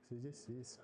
Здесь.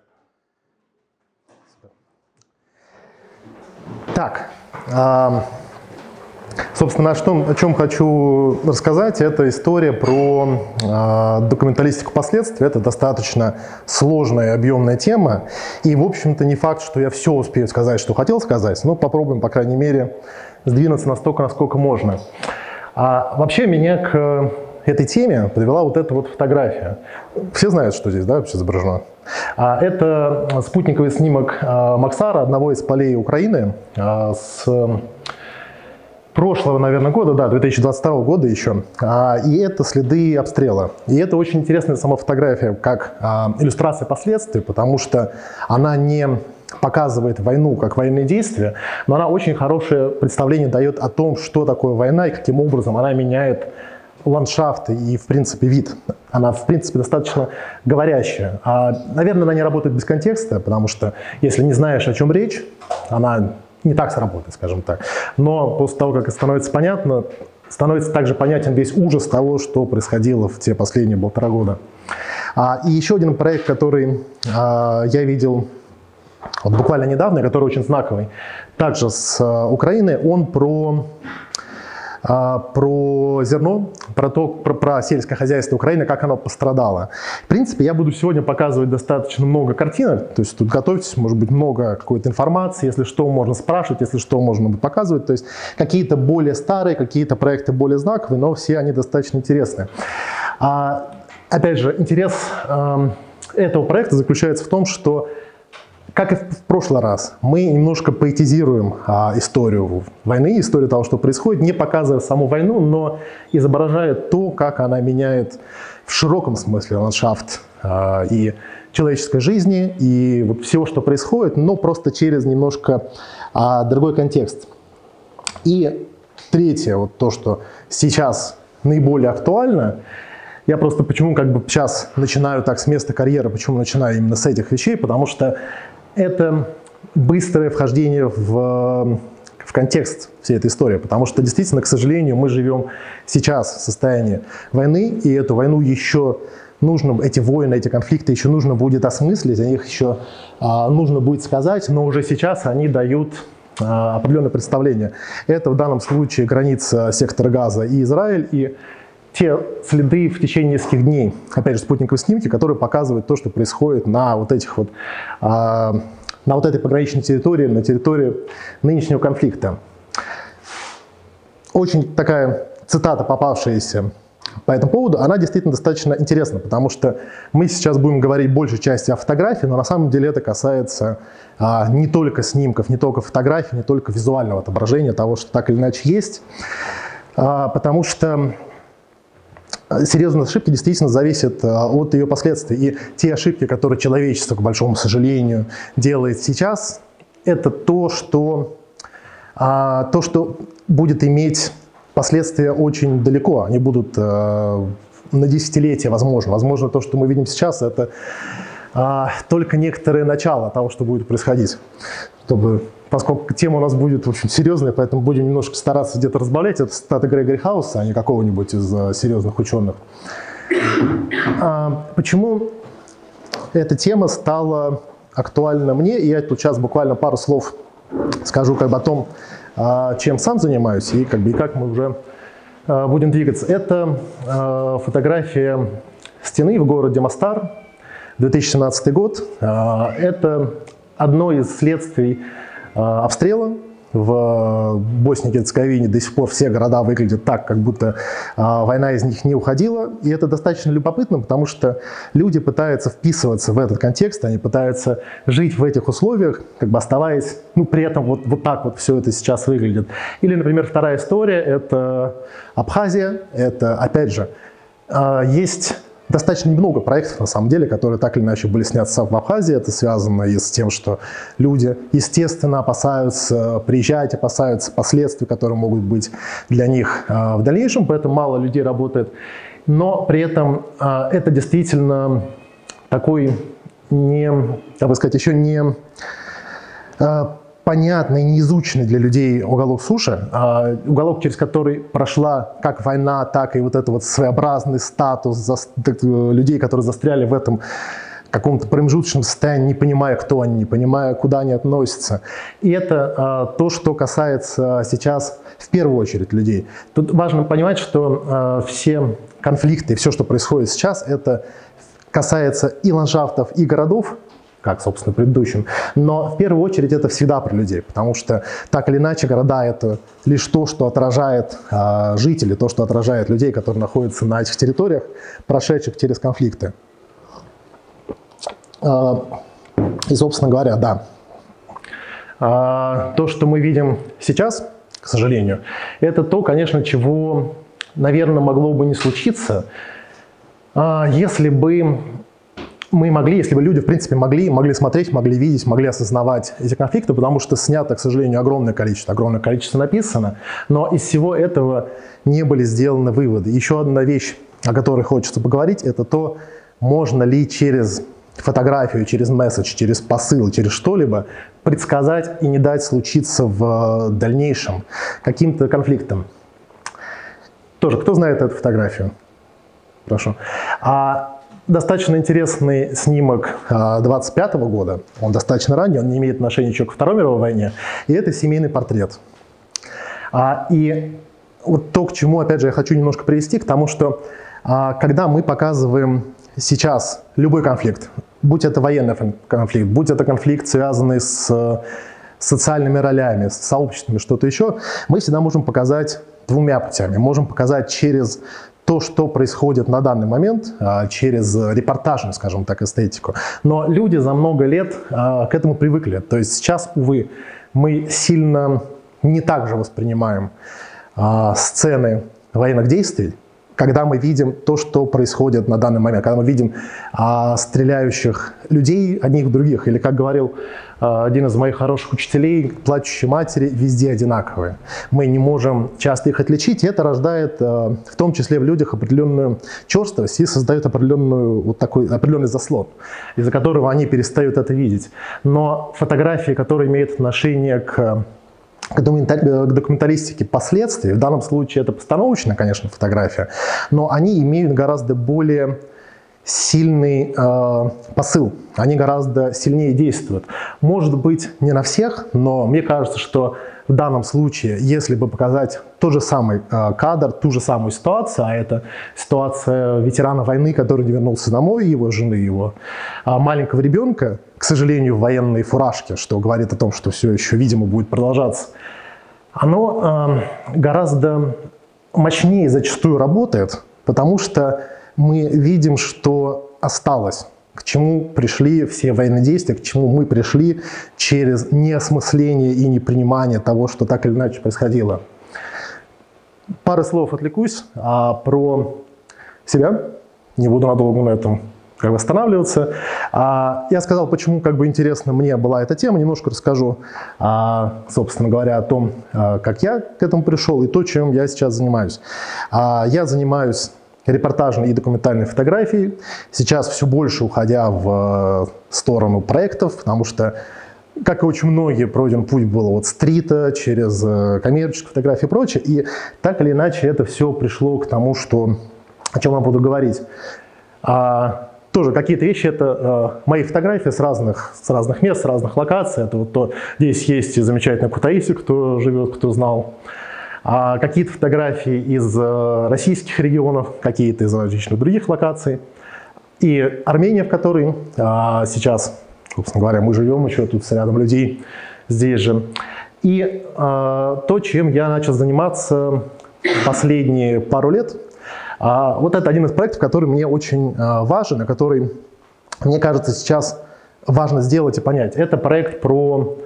Так, собственно, о чем хочу рассказать, это история про документалистику последствий. Это достаточно сложная и объемная тема, и, в общем-то, не факт, что я все успею сказать, что хотел сказать, но попробуем, по крайней мере, сдвинуться настолько, насколько можно. Вообще, меня к этой теме подвела вот эта вот фотография. Все знают, что здесь, да, вообще изображено? Это спутниковый снимок Максара, одного из полей Украины, с прошлого, наверное, года, да, 2022 года еще. И это следы обстрела. И это очень интересная сама фотография, как иллюстрация последствий, потому что она не показывает войну как военные действия, но она очень хорошее представление дает о том, что такое война и каким образом она меняет ландшафт и, в принципе, вид. Она, в принципе, достаточно говорящая. Наверное, она не работает без контекста, потому что, если не знаешь, о чем речь, она не так сработает, скажем так. Но после того, как это становится понятно, становится также понятен весь ужас того, что происходило в те последние 1,5 года. И еще один проект, который я видел вот буквально недавно, который очень знаковый, также с Украины, он про зерно, про сельское хозяйство Украины, как оно пострадало. В принципе, я буду сегодня показывать достаточно много картинок, то есть тут готовьтесь, может быть, много какой-то информации, если что, можно спрашивать, если что, можно будет показывать. То есть какие-то более старые, какие-то проекты более знаковые, но все они достаточно интересны. Опять же, интерес этого проекта заключается в том, что, как и в прошлый раз, мы немножко поэтизируем историю войны, историю того, что происходит, не показывая саму войну, но изображая то, как она меняет в широком смысле ландшафт и человеческой жизни, и вот всего, что происходит, но просто через немножко другой контекст. И третье, вот то, что сейчас наиболее актуально, я просто почему как бы сейчас начинаю так с места карьеры, почему начинаю именно с этих вещей, потому что это быстрое вхождение в контекст всей этой истории, потому что действительно, к сожалению, мы живем сейчас в состоянии войны, и эту войну еще нужно, эти войны, эти конфликты еще нужно будет осмыслить, о них еще нужно будет сказать, но уже сейчас они дают определенное представление. Это в данном случае граница сектора Газа и Израиль, и те следы в течение нескольких дней, опять же, спутниковые снимки, которые показывают то, что происходит на вот этих вот, на вот этой пограничной территории, на территории нынешнего конфликта. Очень такая цитата, попавшаяся по этому поводу, она действительно достаточно интересна, потому что мы сейчас будем говорить большей части о фотографии, но на самом деле это касается не только снимков, не только фотографий, не только визуального отображения того, что так или иначе есть, потому что серьезные ошибки действительно зависят от ее последствий. И те ошибки, которые человечество, к большому сожалению, делает сейчас, это то, что будет иметь последствия очень далеко. Они будут на десятилетия, возможно. Возможно, то, что мы видим сейчас, это только некоторое начало того, что будет происходить. Поскольку тема у нас будет очень серьезная, поэтому будем немножко стараться где-то разбавлять. Это цитата Грегори Хауса, а не какого-нибудь из серьезных ученых. Почему эта тема стала актуальна мне? И я тут сейчас буквально пару слов скажу как бы о том, чем сам занимаюсь и как мы уже будем двигаться. Это фотография стены в городе Мостар, 2017 год. Это одно из следствий обстрела. В Боснии и Герцеговине до сих пор все города выглядят так, как будто война из них не уходила. И это достаточно любопытно, потому что люди пытаются вписываться в этот контекст, они пытаются жить в этих условиях, как бы оставаясь, при этом вот так вот все это сейчас выглядит. Или, например, вторая история – это Абхазия. Это, опять же, есть достаточно немного проектов, на самом деле, которые так или иначе были сняты в Абхазии. Это связано и с тем, что люди, естественно, опасаются приезжать, опасаются последствий, которые могут быть для них в дальнейшем, поэтому мало людей работает. Но при этом это действительно такой еще не понятный, неизученный для людей уголок суши, уголок, через который прошла как война, так и вот этот вот своеобразный статус людей, которые застряли в этом каком-то промежуточном состоянии, не понимая, кто они, не понимая, куда они относятся. И это то, что касается сейчас в первую очередь людей. Тут важно понимать, что все конфликты, все, что происходит сейчас, это касается и ландшафтов, и городов, как, собственно, предыдущим, но в первую очередь это всегда про людей, потому что так или иначе города — это лишь то, что отражает жителей, то, что отражает людей, которые находятся на этих территориях, прошедших через конфликты. И, собственно говоря, да, то, что мы видим сейчас, к сожалению, это то, конечно, чего, наверное, могло бы не случиться, если бы мы могли, если бы люди, в принципе, могли смотреть, могли видеть, могли осознавать эти конфликты, потому что снято, к сожалению, огромное количество написано, но из всего этого не были сделаны выводы. Еще одна вещь, о которой хочется поговорить, это то, можно ли через фотографию, через месседж, через посыл, через что-либо предсказать и не дать случиться в дальнейшем каким-то конфликтам. Тоже, кто знает эту фотографию? Прошу. Достаточно интересный снимок 25 года, он достаточно ранний, он не имеет отношения еще ко Второй мировой войне, и это семейный портрет. И вот то, к чему, опять же, я хочу немножко привести, к тому, что когда мы показываем сейчас любой конфликт, будь это военный конфликт, будь это конфликт, связанный с социальными ролями, с сообществами, что-то еще, мы всегда можем показать двумя путями. Можем показать через то, что происходит на данный момент, через репортажную, скажем так, эстетику. Но люди за много лет к этому привыкли. То есть сейчас, увы, мы сильно не так же воспринимаем сцены военных действий, когда мы видим то, что происходит на данный момент, когда мы видим стреляющих людей одних в других, или, как говорил один из моих хороших учителей, плачущие матери везде одинаковые. Мы не можем часто их отличить, и это рождает в том числе в людях определенную черствость и создает определенный заслон, из-за которого они перестают это видеть. Но фотографии, которые имеют отношение к документалистике последствий, в данном случае это постановочная, конечно, фотография, но они имеют гораздо более сильный посыл, они гораздо сильнее действуют. Может быть, не на всех, но мне кажется, что в данном случае, если бы показать тот же самый кадр, ту же самую ситуацию, а это ситуация ветерана войны, который не вернулся домой, его жены, его маленького ребенка, к сожалению, в военной фуражке, что говорит о том, что все еще, видимо, будет продолжаться, оно гораздо мощнее зачастую работает, потому что мы видим, что осталось, к чему пришли все военные действия, к чему мы пришли через неосмысление и непринимание того, что так или иначе происходило. Пару слов отвлекусь про себя, не буду надолго на этом останавливаться. Я сказал, почему интересно мне была эта тема, немножко расскажу, собственно говоря, о том, как я к этому пришел и то, чем я сейчас занимаюсь. Я занимаюсь репортажной и документальной фотографией, сейчас все больше уходя в сторону проектов, потому что, как и очень многие, пройден путь был от стрита через коммерческую фотографию и прочее, и так или иначе это все пришло к тому, о чем я буду говорить. Тоже какие-то вещи, это мои фотографии с разных мест, с разных локаций. Это вот то, здесь есть замечательный Кутаиси, кто живет, кто знал. Какие-то фотографии из российских регионов, какие-то из различных других локаций. И Армения, в которой сейчас, собственно говоря, мы живем, еще тут с рядом людей здесь же. И то, чем я начал заниматься последние пару лет, вот это один из проектов, который мне очень важен, и который, мне кажется, сейчас важно сделать и понять. Это проект про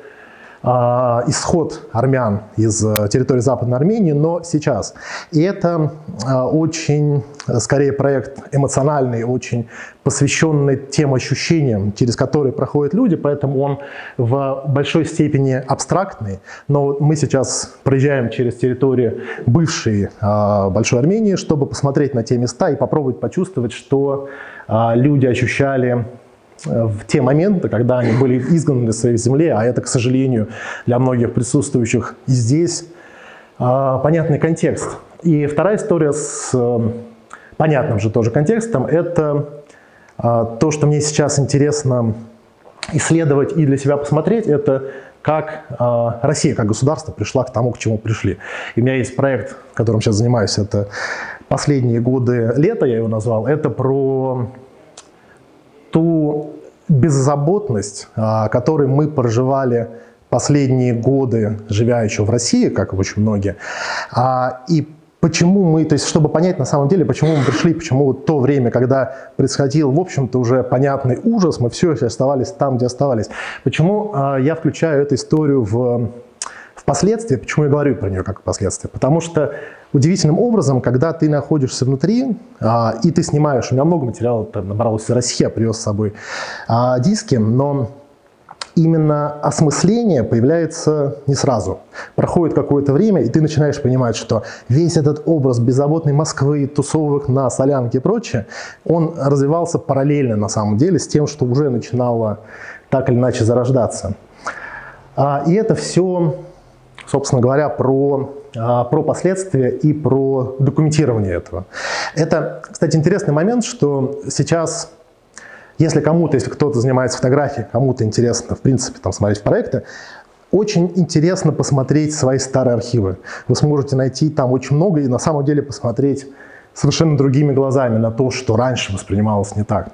исход армян из территории Западной Армении, но сейчас. И это очень, скорее, проект эмоциональный, очень посвященный тем ощущениям, через которые проходят люди, поэтому он в большой степени абстрактный. Но мы сейчас проезжаем через территорию бывшей Большой Армении, чтобы посмотреть на те места и попробовать почувствовать, что люди ощущали в те моменты, когда они были изгнаны из своей земли, а это, к сожалению, для многих присутствующих и здесь понятный контекст. И вторая история с понятным же тоже контекстом – это То, что мне сейчас интересно исследовать и для себя посмотреть, это как Россия, как государство пришла к тому, к чему пришли. И у меня есть проект, которым сейчас занимаюсь, это «Последние годы лета», я его назвал. Это про ту беззаботность, которой мы проживали последние годы, живя еще в России, как и очень многие. И почему мы, то есть чтобы понять на самом деле, почему мы пришли, почему вот то время, когда происходил, в общем-то, уже понятный ужас, мы все еще оставались там, где оставались. Почему я включаю эту историю в последствия, почему я говорю про нее как последствия? Потому что удивительным образом, когда ты находишься внутри, и ты снимаешь, у меня много материала там набралось из России, я привез с собой диски, но именно осмысление появляется не сразу. Проходит какое-то время, и ты начинаешь понимать, что весь этот образ беззаботной Москвы, тусовок на Солянке и прочее, он развивался параллельно на самом деле с тем, что уже начинало так или иначе зарождаться. И это все, собственно говоря, про последствия и про документирование этого. Это, кстати, интересный момент, что сейчас, если кто-то занимается фотографией, кому-то интересно, в принципе, там, смотреть проекты, очень интересно посмотреть свои старые архивы. Вы сможете найти там очень много и на самом деле посмотреть совершенно другими глазами на то, что раньше воспринималось не так.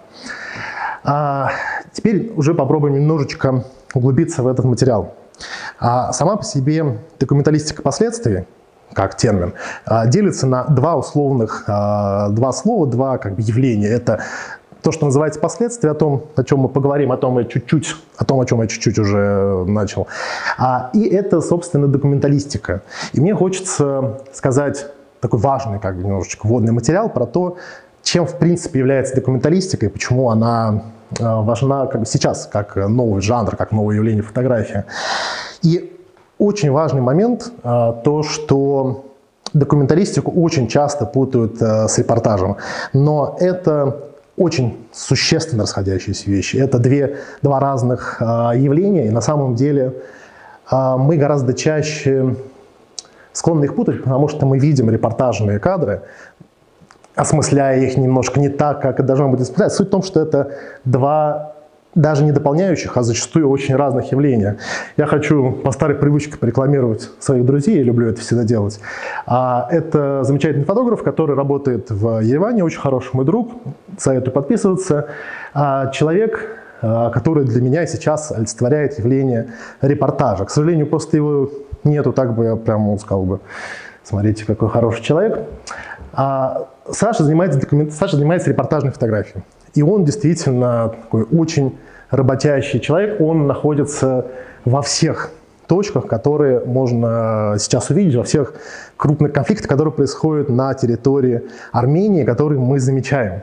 Теперь уже попробуем немножечко углубиться в этот материал. Сама по себе документалистика последствий, как термин, делится на два слова, два как бы явления. Это то, что называется последствия, о том, о чем мы поговорим, о том, о чем я чуть-чуть уже начал. И это, собственно, документалистика. И мне хочется сказать такой важный, как бы, немножечко вводный материал про то, чем, в принципе, является документалистика и почему она важна как бы сейчас, как новый жанр, как новое явление фотографии. И очень важный момент то, что документалистику очень часто путают с репортажем. Но это очень существенно расходящиеся вещи. Это два разных явления, и на самом деле мы гораздо чаще склонны их путать, потому что мы видим репортажные кадры, осмысляя их немножко не так, как это должно быть осмыслять. Суть в том, что это два даже не дополняющих, а зачастую очень разных явления. Я хочу по старой привычке порекламировать своих друзей, я люблю это всегда делать. Это замечательный фотограф, который работает в Ереване, очень хороший мой друг, советую подписываться. Человек, который для меня сейчас олицетворяет явление репортажа. К сожалению, просто его нету, так бы я прямо сказал бы, смотрите, какой хороший человек. Саша занимается репортажной фотографией. И он действительно такой очень работящий человек. Он находится во всех точках, которые можно сейчас увидеть, во всех крупных конфликтах, которые происходят на территории Армении, которые мы замечаем.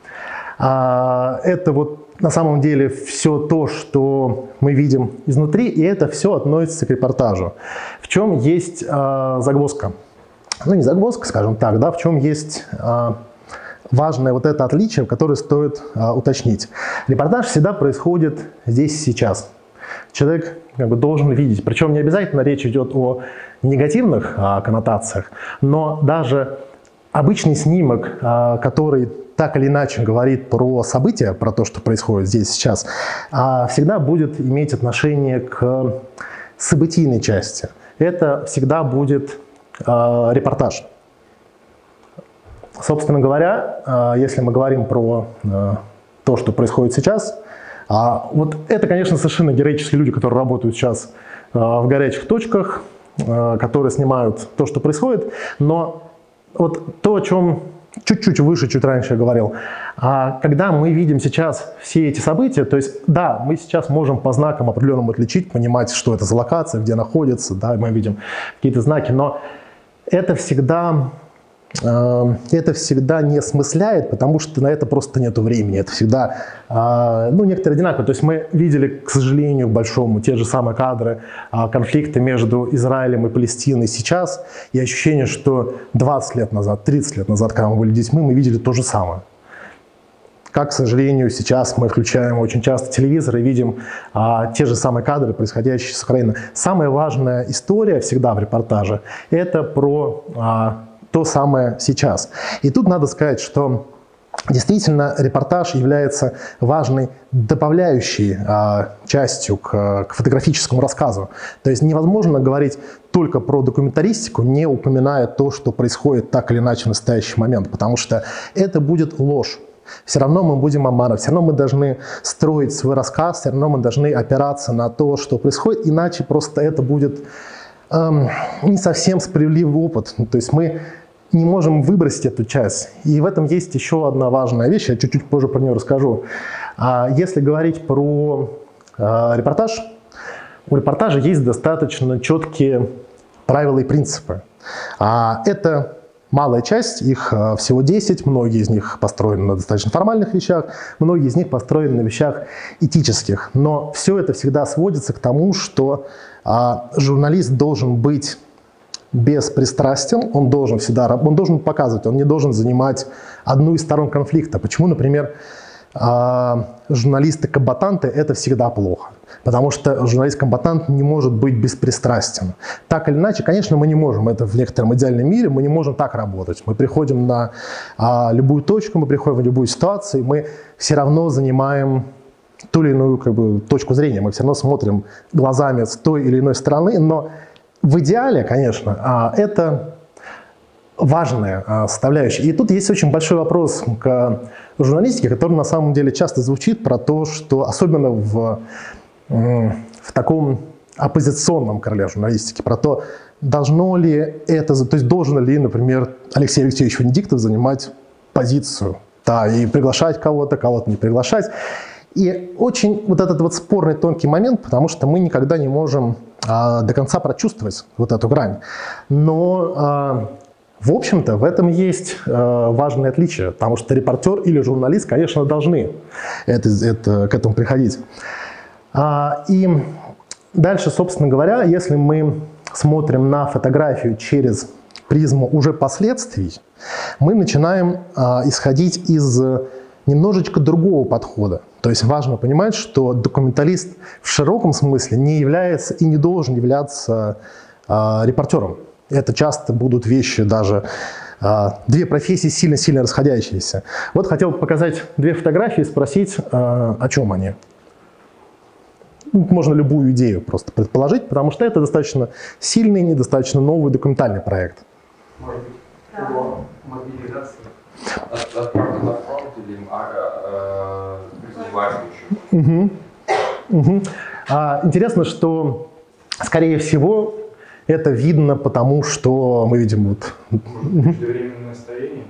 Это вот на самом деле все то, что мы видим изнутри, и это все относится к репортажу. В чем есть загвоздка? Ну, не загвоздка, скажем так, да, в чем есть важное вот это отличие, которое стоит уточнить. Репортаж всегда происходит здесь и сейчас. Человек как бы должен видеть, причем не обязательно речь идет о негативных коннотациях, но даже обычный снимок, который так или иначе говорит про события, про то, что происходит здесь сейчас, всегда будет иметь отношение к событийной части. Это всегда будет репортаж. Собственно говоря, если мы говорим про то, что происходит сейчас, вот это, конечно, совершенно героические люди, которые работают сейчас в горячих точках, которые снимают то, что происходит, но вот то, о чем чуть-чуть выше, чуть раньше я говорил, когда мы видим сейчас все эти события, то есть, да, мы сейчас можем по знакам определенным отличить, понимать, что это за локация, где находится, да, мы видим какие-то знаки, но это всегда не осмысляет, потому что на это просто нет времени. Это всегда, некоторые одинаковые. То есть мы видели, к сожалению, к большому, те же самые кадры конфликта между Израилем и Палестиной сейчас, и ощущение, что 20 лет назад, 30 лет назад, когда мы были детьми, мы видели то же самое. Как, к сожалению, сейчас мы включаем очень часто телевизор и видим те же самые кадры, происходящие с Украиной. Самая важная история всегда в репортаже – это про то самое сейчас. И тут надо сказать, что действительно, репортаж является важной добавляющей частью к фотографическому рассказу. То есть невозможно говорить только про документаристику, не упоминая то, что происходит так или иначе в настоящий момент, потому что это будет ложь. Все равно мы будем обманывать, все равно мы должны строить свой рассказ, все равно мы должны опираться на то, что происходит, иначе просто это будет не совсем справедливый опыт. То есть мы не можем выбросить эту часть. И в этом есть еще одна важная вещь, я чуть-чуть позже про нее расскажу. Если говорить про репортаж, у репортажа есть достаточно четкие правила и принципы. Это малая часть, их всего 10, многие из них построены на достаточно формальных вещах, многие из них построены на вещах этических. Но все это всегда сводится к тому, что журналист должен быть беспристрастен, он должен показывать, он не должен занимать одну из сторон конфликта. Почему, например, журналисты-комбатанты — это всегда плохо? Потому что журналист-комбатант не может быть беспристрастен. Так или иначе, конечно, мы не можем, это в некотором идеальном мире, мы не можем так работать. Мы приходим на любую точку, мы приходим в любую ситуацию, и мы все равно занимаем ту или иную точку зрения, мы все равно смотрим глазами с той или иной стороны, но в идеале, конечно, это важная составляющая. И тут есть очень большой вопрос к журналистике, который на самом деле часто звучит про то, что особенно в таком оппозиционном крыле журналистики, про то, должно ли это, то есть должен ли, например, Алексей Алексеевич Венедиктов занимать позицию, да, и приглашать кого-то не приглашать. И очень вот этот вот спорный тонкий момент, потому что мы никогда не можем до конца прочувствовать вот эту грань. Но, в общем-то, в этом есть важное отличие, потому что репортер или журналист, конечно, должны к этому приходить. И дальше, собственно говоря, если мы смотрим на фотографию через призму уже последствий, мы начинаем исходить из немножечко другого подхода. То есть важно понимать, что документалист в широком смысле не является и не должен являться репортером. Это часто будут вещи даже, две профессии сильно-сильно расходящиеся. Вот хотел показать две фотографии и спросить, о чем они. Можно любую идею просто предположить, потому что это достаточно сильный, недостаточно новый документальный проект. Может быть, про мобилизацию от фронта до фронта или призывающую? Интересно, что, скорее всего, это видно потому, что мы видим вот... Преждевременное старение?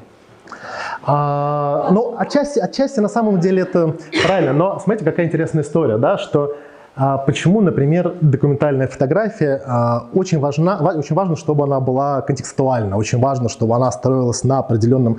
Ну, отчасти на самом деле это правильно, но смотрите, какая интересная история, да, что почему, например, документальная фотография очень важно, чтобы она была контекстуальна, очень важно, чтобы она строилась на определенном,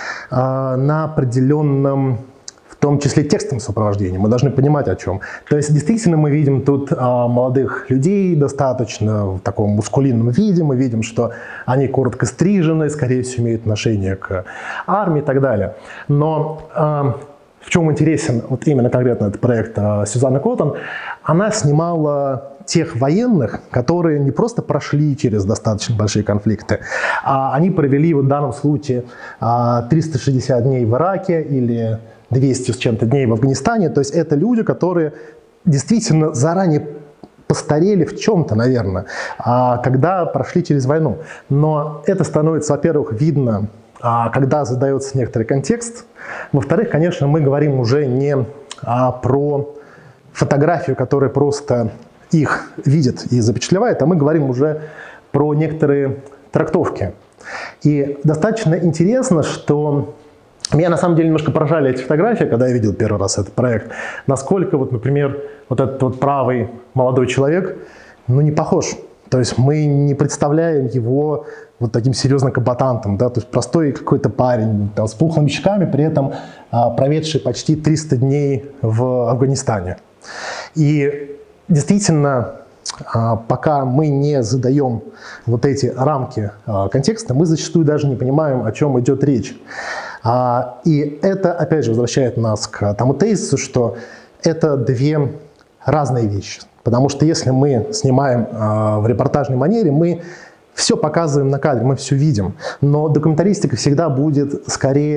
в том числе текстовом сопровождении. Мы должны понимать, о чем. То есть, действительно, мы видим тут молодых людей достаточно в таком мускулинном виде, мы видим, что они коротко стрижены, скорее всего, имеют отношение к армии и так далее. Но в чем интересен вот именно конкретно этот проект Сюзанны Коттон? Она снимала тех военных, которые не просто прошли через достаточно большие конфликты, а они провели в данном случае 360 дней в Ираке или 200 с чем-то дней в Афганистане. То есть это люди, которые действительно заранее постарели в чем-то, наверное, когда прошли через войну. Но это становится, во-первых, видно, когда задается некоторый контекст. Во-вторых, конечно, мы говорим уже не про фотографию, которая просто их видит и запечатлевает, а мы говорим уже про некоторые трактовки. И достаточно интересно, что меня на самом деле немножко поражали эти фотографии, когда я видел первый раз этот проект, насколько, вот, например, вот этот вот правый молодой человек, не похож. То есть мы не представляем его вот таким серьезным комбатантом, да, то есть простой какой-то парень там, с пухлыми щеками, при этом проведший почти 300 дней в Афганистане. И действительно, пока мы не задаем вот эти рамки контекста, мы зачастую даже не понимаем, о чем идет речь. И это, опять же, возвращает нас к тому тезису, что это две разные вещи. Потому что если мы снимаем в репортажной манере, мы все показываем на кадре, мы все видим. Но документалистика всегда будет скорее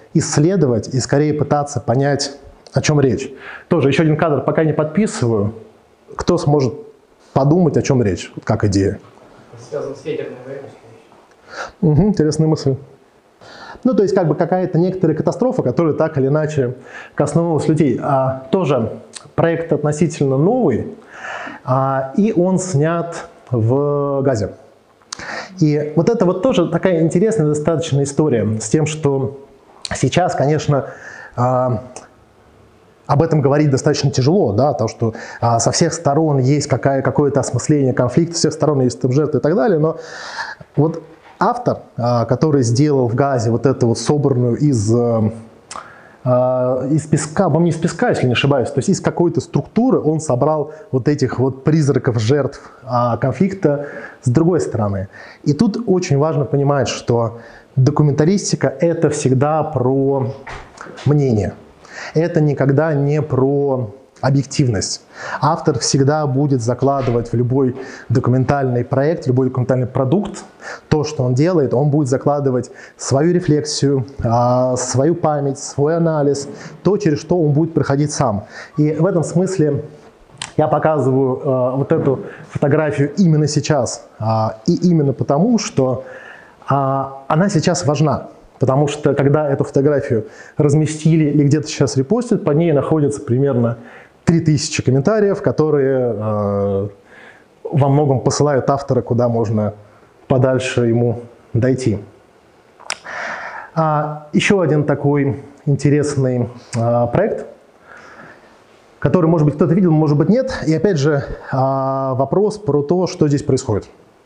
исследовать и скорее пытаться понять, о чем речь. Тоже еще один кадр пока не подписываю. Кто сможет подумать, о чем речь, как идея? Связан с ядерной войной. Угу, интересная мысль. Ну, то есть, как бы какая-то некоторая катастрофа, которая так или иначе коснулась людей. Тоже проект относительно новый, и он снят в Газе. И вот это вот тоже такая интересная достаточно история с тем, что сейчас, конечно, об этом говорить достаточно тяжело, да, то, что со всех сторон есть какое-то осмысление конфликта, со всех сторон есть там жертвы и так далее, но вот автор, который сделал в Газе вот эту вот собранную из песка, по-моему, не из песка, если не ошибаюсь, то есть из какой-то структуры он собрал вот этих вот призраков жертв конфликта с другой стороны. И тут очень важно понимать, что документалистика — это всегда про мнение. Это никогда не про объективность. Автор всегда будет закладывать в любой документальный проект, любой документальный продукт, то, что он делает, он будет закладывать свою рефлексию, свою память, свой анализ, то, через что он будет проходить сам. И в этом смысле я показываю вот эту фотографию именно сейчас, и именно потому, что она сейчас важна. Потому что, когда эту фотографию разместили и где-то сейчас репостят, по ней находится примерно 3000 комментариев, которые во многом посылают автора, куда можно подальше ему дойти. Еще один такой интересный проект, который, может быть, кто-то видел, может быть, нет. И опять же, вопрос про то, что здесь происходит.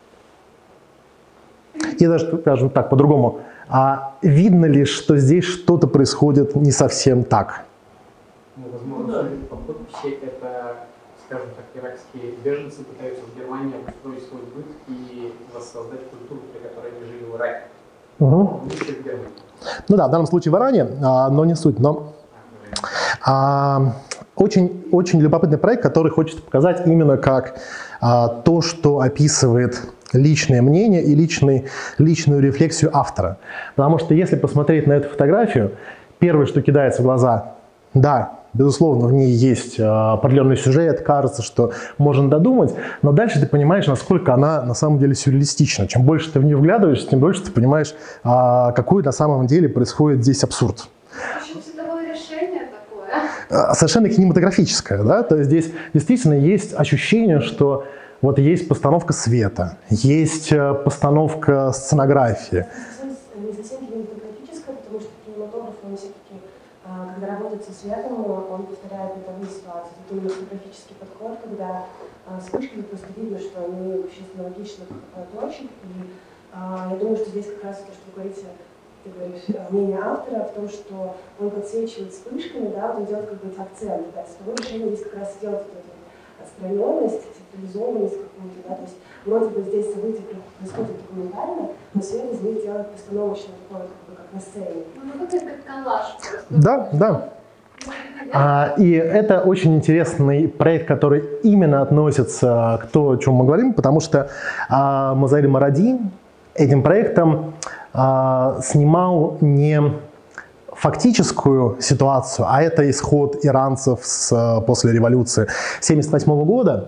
И даже, скажем так, по-другому. Видно ли, что здесь что-то происходит не совсем так? Ну, возможно, все это, скажем так, иракские беженцы пытаются в Германии обустроить свой быт и воссоздать культуру, при которой они жили в Ираке. Угу. В Германии. Ну да, в данном случае в Иране, но не суть. Но очень, очень любопытный проект, который хочется показать именно как то, что описывает личное мнение и личную рефлексию автора. Потому что если посмотреть на эту фотографию, первое, что кидается в глаза, да, безусловно, в ней есть определенный сюжет, кажется, что можно додумать, но дальше ты понимаешь, насколько она на самом деле сюрреалистична. Чем больше ты в нее вглядываешься, тем больше ты понимаешь, какой на самом деле происходит здесь абсурд. Почему световое решение такое? Совершенно кинематографическое, да, то есть здесь действительно есть ощущение, что вот есть постановка света, есть постановка сценографии. Не совсем кинематографическое, потому что кинематограф, он все-таки, когда работает со светом, он повторяет бытовые ситуации. Это кинематографический подход, когда вспышки просто видно, что они вообще аналогичны как точек. И я думаю, что здесь как раз то, что вы говорите, ты говоришь, мнение автора в том, что он подсвечивает вспышками, да, он делает как бы эти акценты. Да, световое решение здесь как раз делает вот эту отстраненность, централизованность какую-то, да, то есть вроде бы здесь события происходят документально, но свет из них делает постановочно такое, как на сцене. Ну, выглядит как коллаж. Да, да. И это очень интересный проект, который именно относится к тому, о чем мы говорим, потому что Мозаэль Маради этим проектом снимал не фактическую ситуацию, а это исход иранцев после революции 1978 года.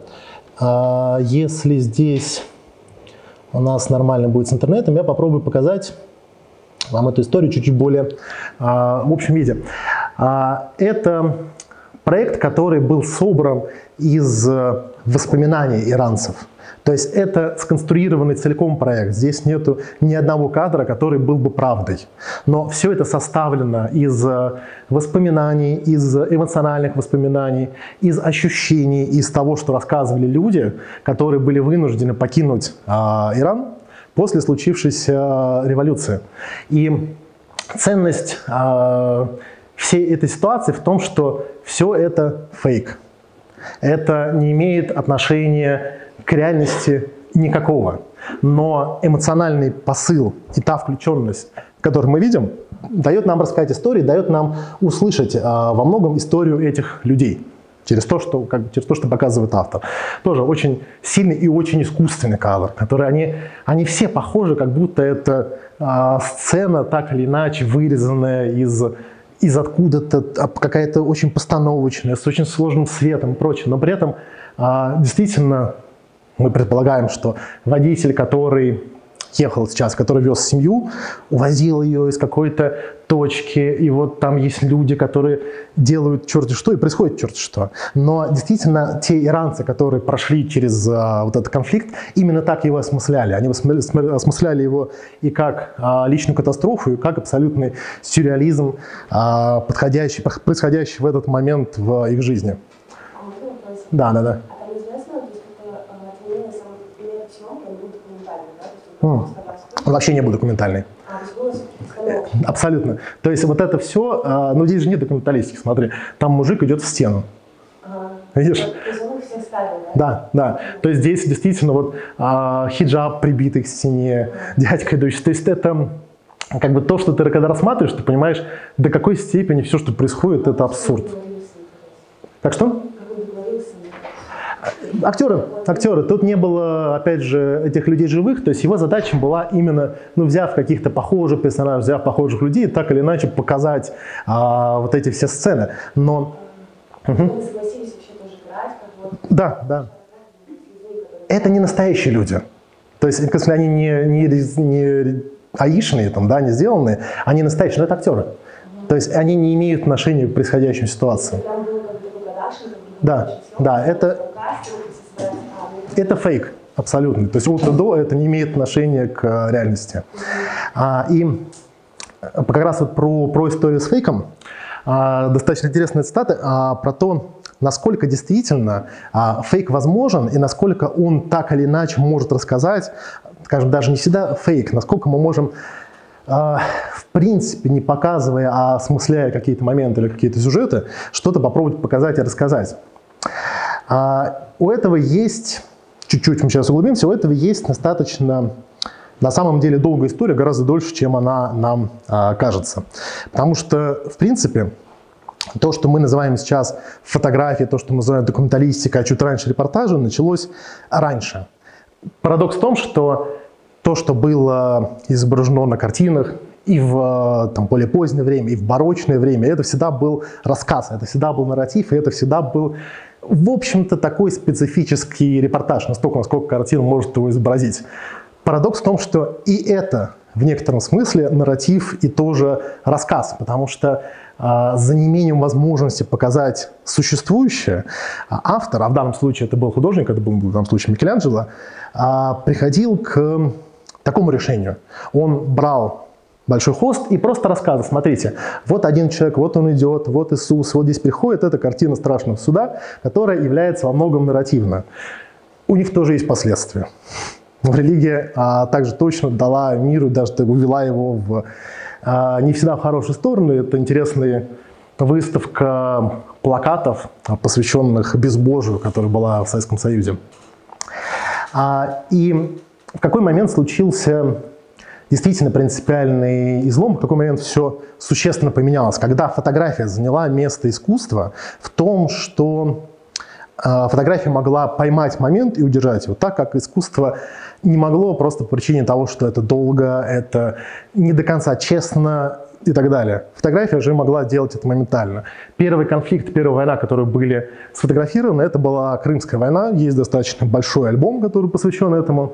Если здесь у нас нормально будет с интернетом, я попробую показать вам эту историю чуть-чуть более в общем виде. Это проект, который был собран из воспоминаний иранцев. То есть это сконструированный целиком проект. Здесь нету ни одного кадра, который был бы правдой. Но все это составлено из воспоминаний, из эмоциональных воспоминаний, из ощущений, из того, что рассказывали люди, которые были вынуждены покинуть Иран после случившейся революции. И ценность всей этой ситуации в том, что все это фейк. Это не имеет отношения к реальности никакого. Но эмоциональный посыл и та включенность, которую мы видим, дает нам рассказать историю, дает нам услышать во многом историю этих людей. через то, что показывает автор. Тоже очень сильный и очень искусственный кадр, который они все похожи, как будто это сцена так или иначе вырезанная из откуда-то, какая-то очень постановочная, с очень сложным светом и прочее. Но при этом действительно мы предполагаем, что водитель, который ехал сейчас, который вез семью, увозил ее из какой-то точки, и вот там есть люди, которые делают черти что, и происходит черти что. Но действительно, те иранцы, которые прошли через вот этот конфликт, именно так его осмысляли. Они осмысляли его и как личную катастрофу, и как абсолютный сюрреализм, происходящий в этот момент в их жизни. Да. Он вообще не был документальный. Абсолютно. То есть вот это все, ну здесь же нет документалистики, смотри, там мужик идет в стену. Видишь? Да. То есть здесь действительно вот хиджаб прибитый к стене, дядька идущий. То есть это как бы то, что ты когда рассматриваешь, ты понимаешь, до какой степени все, что происходит, это абсурд. Так что? Актеры. Тут не было, опять же, этих людей живых, то есть его задача была именно, взяв каких-то похожих персонажей, взяв похожих людей, так или иначе показать вот эти все сцены. Но... Согласились вообще тоже играть, Да. Это не настоящие люди. То есть, если они не аишные, не сделанные, они настоящие, но это актеры. То есть они не имеют отношения к происходящим ситуациям. Да, это фейк, абсолютно. То есть от и до это не имеет отношения к реальности. И как раз вот про историю с фейком достаточно интересная цитата про то, насколько действительно фейк возможен и насколько он так или иначе может рассказать, скажем, даже не всегда фейк, насколько мы можем, в принципе, не показывая, а осмысляя какие-то моменты или какие-то сюжеты, что-то попробовать показать и рассказать. У этого есть, чуть-чуть мы сейчас углубимся, у этого есть достаточно, на самом деле, долгая история, гораздо дольше, чем она нам кажется. Потому что, в принципе, то, что мы называем сейчас фотографией, то, что мы называем документалистикой, а чуть раньше репортажем, началось раньше. Парадокс в том, что то, что было изображено на картинах и в более позднее время, и в барочное время, это всегда был рассказ, это всегда был нарратив, и это всегда был, в общем-то, такой специфический репортаж, настолько, насколько картина может его изобразить. Парадокс в том, что и это в некотором смысле нарратив и тоже рассказ, потому что за неимением возможности показать существующее, автор, а в данном случае это был художник, это был в данном случае Микеланджело, приходил к такому решению. Он брал большой холст и просто рассказывал: смотрите, вот один человек, вот он идет, вот Иисус, вот здесь приходит, это картина страшного суда, которая является во многом нарративна. У них тоже есть последствия. Религия также точно дала миру, даже увела его в не всегда в хорошую сторону. Это интересная выставка плакатов, посвященных безбожию, которая была в Советском Союзе. И в какой момент случился действительно принципиальный излом, в какой момент все существенно поменялось, когда фотография заняла место искусства в том, что фотография могла поймать момент и удержать его, так как искусство не могло просто по причине того, что это долго, это не до конца честно и так далее. Фотография же могла делать это моментально. Первый конфликт, первая война, которые были сфотографированы, это была Крымская война. Есть достаточно большой альбом, который посвящен этому.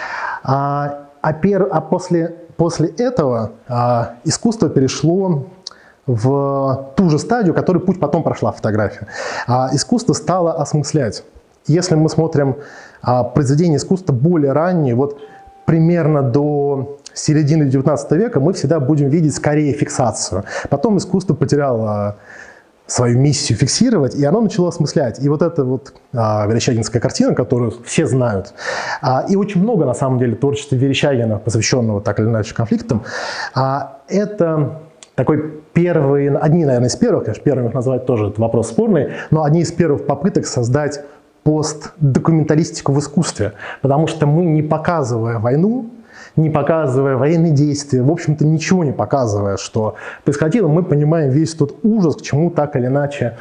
После этого искусство перешло в ту же стадию, которую путь потом прошла фотография. Искусство стало осмыслять. Если мы смотрим произведения искусства более ранние, вот примерно до середины 19 века, мы всегда будем видеть скорее фиксацию. Потом искусство потеряло свою миссию фиксировать, и оно начало осмыслять. И вот эта вот Верещагинская картина, которую все знают, и очень много, на самом деле, творчества Верещагина, посвященного так или иначе конфликтам, это такой первый, одни, наверное, из первых, конечно, первым их назвать тоже это вопрос спорный, но одни из первых попыток создать постдокументалистику в искусстве. Потому что мы, не показывая войну, не показывая военные действия, в общем-то ничего не показывая, что происходило, мы понимаем весь тот ужас, к чему так или иначе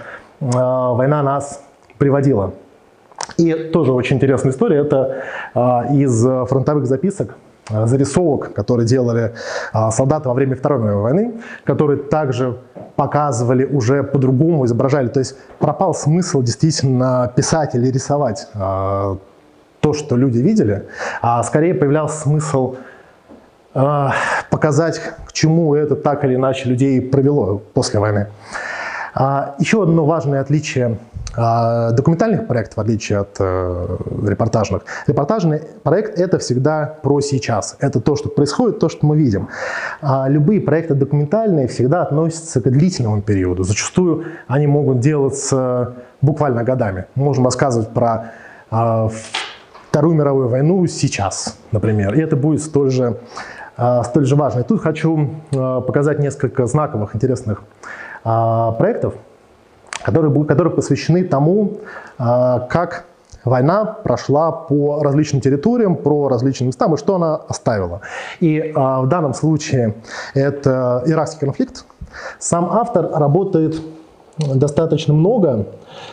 война нас приводила. И тоже очень интересная история, это из фронтовых записок, зарисовок, которые делали солдаты во время Второй мировой войны, которые также показывали, уже по-другому изображали. То есть пропал смысл действительно писать или рисовать то, что люди видели, а скорее появлялся смысл показать, к чему это так или иначе людей привело после войны. Еще одно важное отличие документальных проектов, в отличие от репортажных. Репортажный проект – это всегда про сейчас. Это то, что происходит, то, что мы видим. Любые проекты документальные всегда относятся к длительному периоду. Зачастую они могут делаться буквально годами. Мы можем рассказывать про Вторую мировую войну сейчас, например. И это будет столь же важно. И тут хочу показать несколько знаковых, интересных проектов, которые посвящены тому, как война прошла по различным территориям, по различным местам и что она оставила. И в данном случае это иракский конфликт. Сам автор работает достаточно много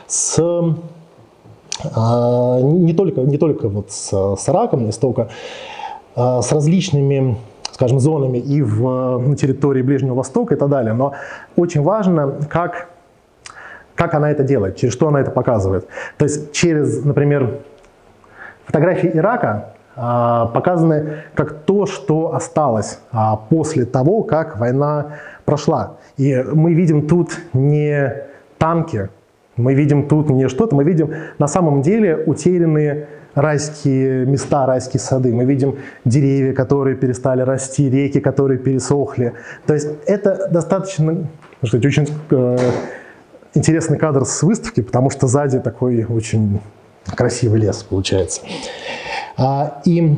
не только вот с Ираком, не столько с различными, скажем, зонами и на территории Ближнего Востока и так далее. Но очень важно, как она это делает, через что она это показывает. То есть через, например, фотографии Ирака показаны как то, что осталось после того, как война прошла. И мы видим тут не танки, мы видим тут не что-то, мы видим на самом деле утерянные райские места, райские сады. Мы видим деревья, которые перестали расти, реки, которые пересохли. То есть это достаточно, очень интересный кадр с выставки, потому что сзади такой очень красивый лес получается. И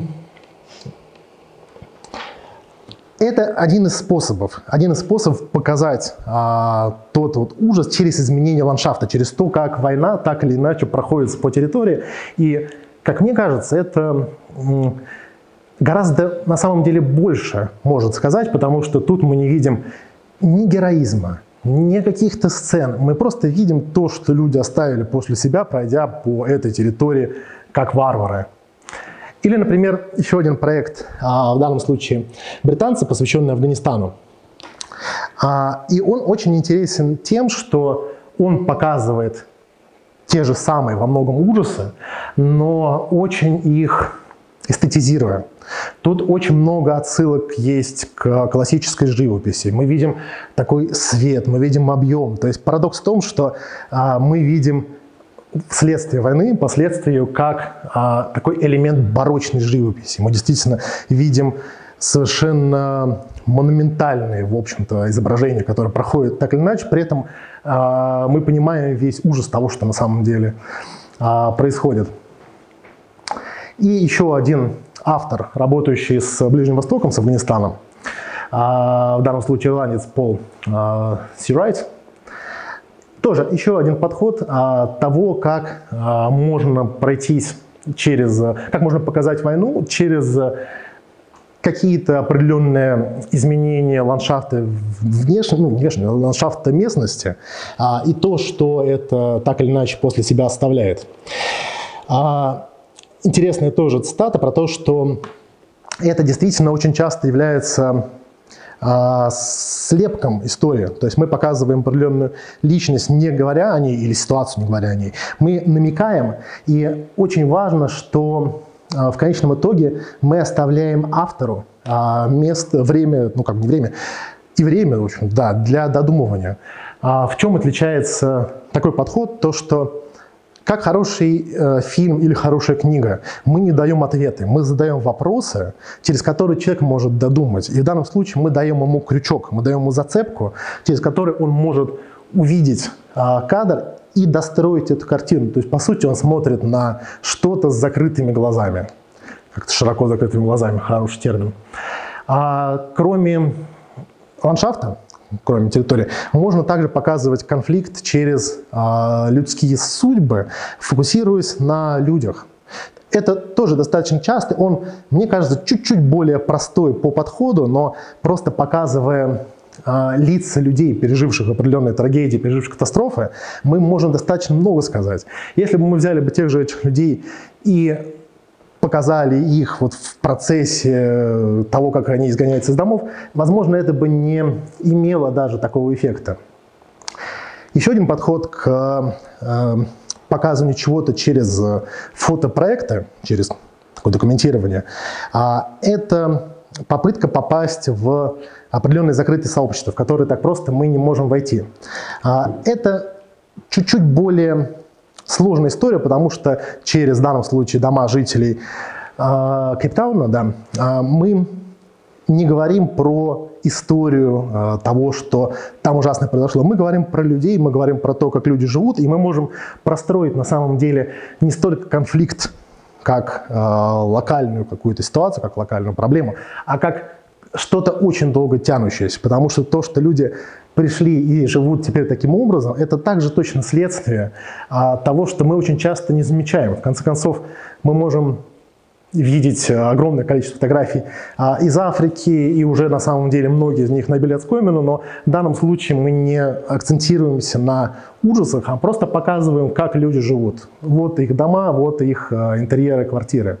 это один из способов показать тот вот ужас через изменение ландшафта, через то, как война так или иначе проходит по территории. И, как мне кажется, это гораздо на самом деле больше может сказать, потому что тут мы не видим ни героизма, ни каких-то сцен. Мы просто видим то, что люди оставили после себя, пройдя по этой территории как варвары. Или, например, еще один проект, в данном случае британцы, посвященный Афганистану. И он очень интересен тем, что он показывает те же самые во многом ужасы, но очень их эстетизируя. Тут очень много отсылок есть к классической живописи. Мы видим такой свет, мы видим объем. То есть парадокс в том, что мы видим вследствие войны, последствия как такой элемент барочной живописи. Мы действительно видим совершенно монументальные, в общем-то, изображения, которые проходят так или иначе. При этом мы понимаем весь ужас того, что на самом деле происходит. И еще один автор, работающий с Ближним Востоком, с Афганистаном, в данном случае ирландец Пол Сирайт, тоже еще один подход того, как можно пройтись как можно показать войну через какие-то определенные изменения ландшафта внешнего ландшафта местности и то, что это так или иначе после себя оставляет. Интересная тоже цитата про то, что это действительно очень часто является слепком истории. То есть мы показываем определенную личность, не говоря о ней, или ситуацию, не говоря о ней. Мы намекаем, и очень важно, что в конечном итоге мы оставляем автору место, время, в общем, да, для додумывания. В чем отличается такой подход? То, что как хороший фильм или хорошая книга, мы не даем ответы, мы задаем вопросы, через которые человек может додумать. И в данном случае мы даем ему крючок, мы даем ему зацепку, через который он может увидеть кадр и достроить эту картину. То есть, по сути, он смотрит на что-то с закрытыми глазами. Как-то широко закрытыми глазами, хороший термин. Кроме ландшафта, кроме территории, можно также показывать конфликт через людские судьбы, фокусируясь на людях. Это тоже достаточно часто. Он, мне кажется, чуть-чуть более простой по подходу, но просто показывая лица людей, переживших определенные трагедии, переживших катастрофы, мы можем достаточно много сказать. Если бы мы взяли бы тех же этих людей и показали их вот в процессе того, как они изгоняются из домов, возможно, это бы не имело даже такого эффекта. Еще один подход к показыванию чего-то через фотопроекты, через такое документирование, это попытка попасть в определенные закрытые сообщества, в которые так просто мы не можем войти. Это чуть-чуть более сложная история, потому что через, в данном случае, дома жителей Кейптауна, да, мы не говорим про историю того, что там ужасно произошло. Мы говорим про людей, мы говорим про то, как люди живут, и мы можем простроить на самом деле не столько конфликт, как локальную какую-то ситуацию, как локальную проблему, а как что-то очень долго тянущееся. Потому что то, что люди пришли и живут теперь таким образом, это также точно следствие того, что мы очень часто не замечаем. В конце концов, мы можем видеть огромное количество фотографий из Африки, и уже на самом деле многие из них набили оскомину, но в данном случае мы не акцентируемся на ужасах, а просто показываем, как люди живут. Вот их дома, вот их интерьеры, квартиры.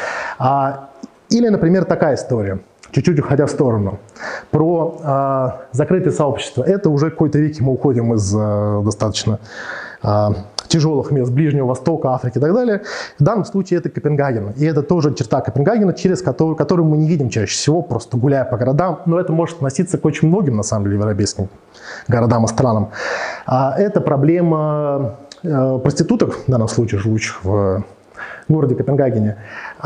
Или, например, такая история, чуть-чуть уходя в сторону, про закрытые сообщества. Это уже в какой-то веке мы уходим из достаточно тяжелых мест Ближнего Востока, Африки и так далее. В данном случае это Копенгаген. И это тоже черта Копенгагена, через которую мы не видим чаще всего, просто гуляя по городам. Но это может относиться к очень многим, на самом деле, европейским городам и странам. Это проблема проституток, в данном случае живущих в городе Копенгагене.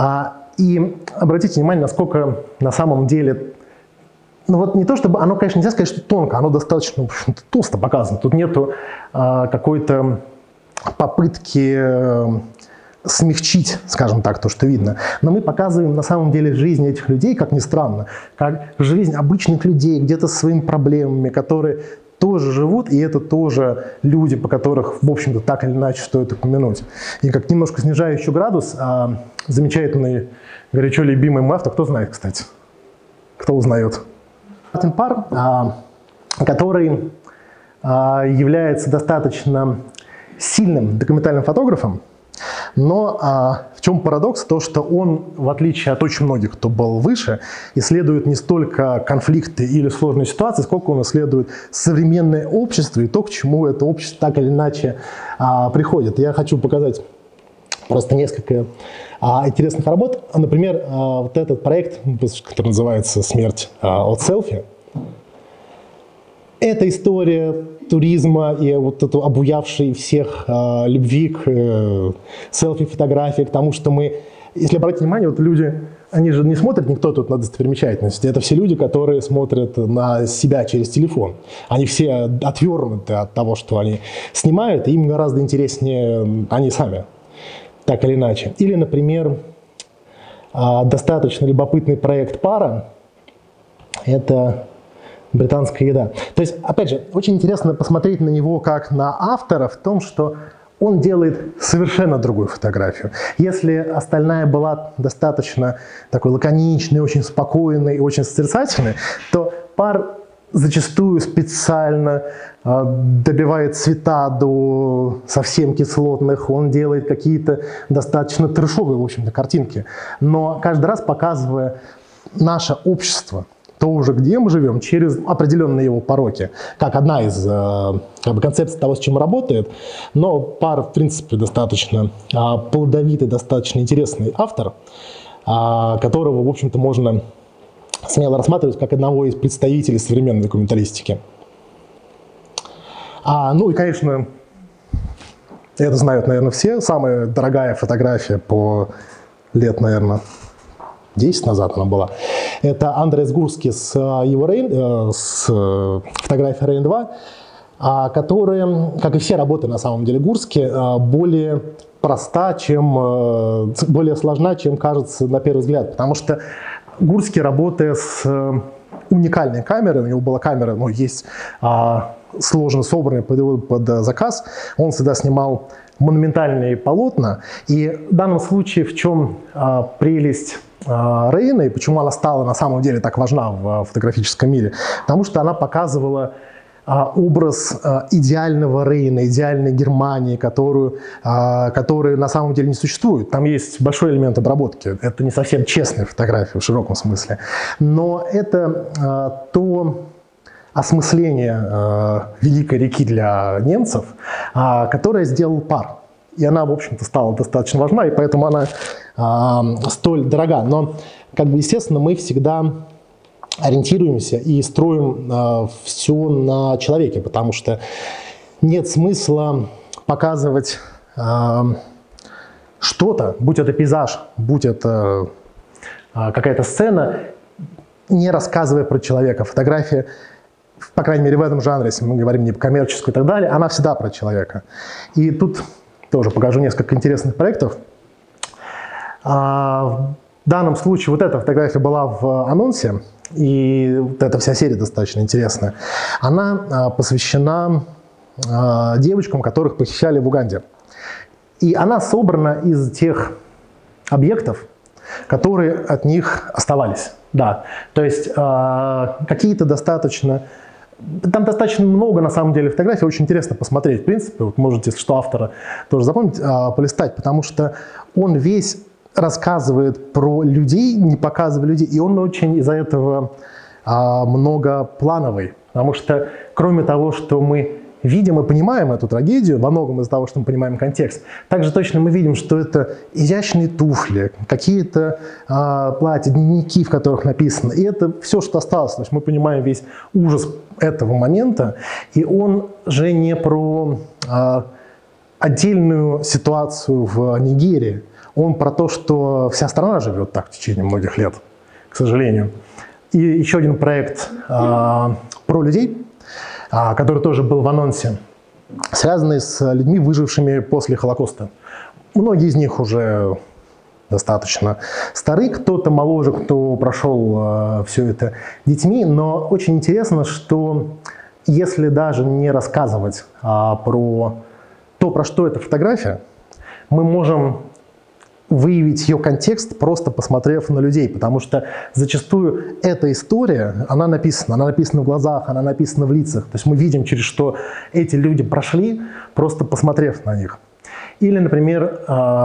И обратите внимание, насколько на самом деле, ну вот не то чтобы, оно, конечно, нельзя сказать, что тонко, оно достаточно, в общем-то, толсто показано. Тут нету какой-то попытки смягчить, скажем так, то, что видно. Но мы показываем на самом деле жизнь этих людей, как ни странно, как жизнь обычных людей, где-то со своими проблемами, которые тоже живут, и это тоже люди, по которых, в общем-то, так или иначе стоит упомянуть. И как немножко снижающий градус, замечательный, горячо любимый мой автор, кто знает, кстати? Кто узнает? Мартин Парр, который является достаточно сильным документальным фотографом, но в чем парадокс? То, что он, в отличие от очень многих, кто был выше, исследует не столько конфликты или сложные ситуации, сколько он исследует современное общество и то, к чему это общество так или иначе приходит. Я хочу показать просто несколько интересных работ. Например, вот этот проект, который называется «Смерть от селфи». Это история туризма и вот эту обуявшей всех любви к селфи-фотографии, к тому, что мы, если обратить внимание, вот люди, они же не смотрят никто тут на достопримечательности, это все люди, которые смотрят на себя через телефон. Они все отвернуты от того, что они снимают, и им гораздо интереснее они сами, так или иначе. Или, например, достаточно любопытный проект Парра, это британская еда. То есть, опять же, очень интересно посмотреть на него как на автора в том, что он делает совершенно другую фотографию. Если остальная была достаточно такой лаконичной, очень спокойной и очень созерцательной, то Парр зачастую специально добивает цвета до совсем кислотных, он делает какие-то достаточно трэшовые, в общем-то, картинки. Но каждый раз показывая наше общество, то уже где мы живем, через определенные его пороки, как одна из концепций того, с чем работает. Но Парр, в принципе, достаточно плодовитый, достаточно интересный автор, которого, в общем-то, можно смело рассматривать как одного из представителей современной документалистики. Ну и, конечно, это знают, наверное, все. Самая дорогая фотография по лет, наверное, 10 назад она была. Это Андреас Гурски с фотографией Rain 2, которая, как и все работы на самом деле Гурски, более проста, более сложна, чем кажется на первый взгляд. Потому что Гурски, работая с уникальной камерой, у него была камера, есть сложно собранная под заказ, он всегда снимал монументальные полотна. И в данном случае в чем прелесть Рейна и почему она стала на самом деле так важна в фотографическом мире. Потому что она показывала образ идеального Рейна, идеальной Германии, которую на самом деле не существует. Там есть большой элемент обработки. Это не совсем честная фотография в широком смысле. Но это то осмысление Великой реки для немцев, которое сделал Пар. И она, в общем-то, стала достаточно важна, и поэтому она столь дорога. Но, как бы, естественно, мы всегда ориентируемся и строим все на человеке, потому что нет смысла показывать что-то, будь это пейзаж, будь это какая-то сцена, не рассказывая про человека. Фотография, по крайней мере, в этом жанре, если мы говорим не коммерческую и так далее, она всегда про человека. И тут тоже покажу несколько интересных проектов. В данном случае вот эта фотография была в анонсе, и вот эта вся серия достаточно интересная. Она посвящена девочкам, которых похищали в Уганде. И она собрана из тех объектов, которые от них оставались. Да, то есть какие-то достаточно... Там достаточно много, на самом деле, фотографий. Очень интересно посмотреть. В принципе, вот можете, если что, автора тоже запомнить, полистать, потому что он весь рассказывает про людей, не показывая людей, и он очень из-за этого многоплановый. Потому что, кроме того, что мы видим и понимаем эту трагедию, во многом из-за того, что мы понимаем контекст, также точно мы видим, что это изящные туфли, какие-то платья, дневники, в которых написано. И это все, что осталось. То есть мы понимаем весь ужас этого момента. И он же не про отдельную ситуацию в Нигерии. Он про то, что вся страна живет так в течение многих лет, к сожалению. И еще один проект про людей, который тоже был в анонсе, связанный с людьми, выжившими после Холокоста. Многие из них уже достаточно стары, кто-то моложе, кто прошел все это детьми, но очень интересно, что если даже не рассказывать про то, про что эта фотография, мы можем выявить ее контекст, просто посмотрев на людей, потому что зачастую эта история, она написана в глазах, она написана в лицах, то есть мы видим, через что эти люди прошли, просто посмотрев на них. Или, например,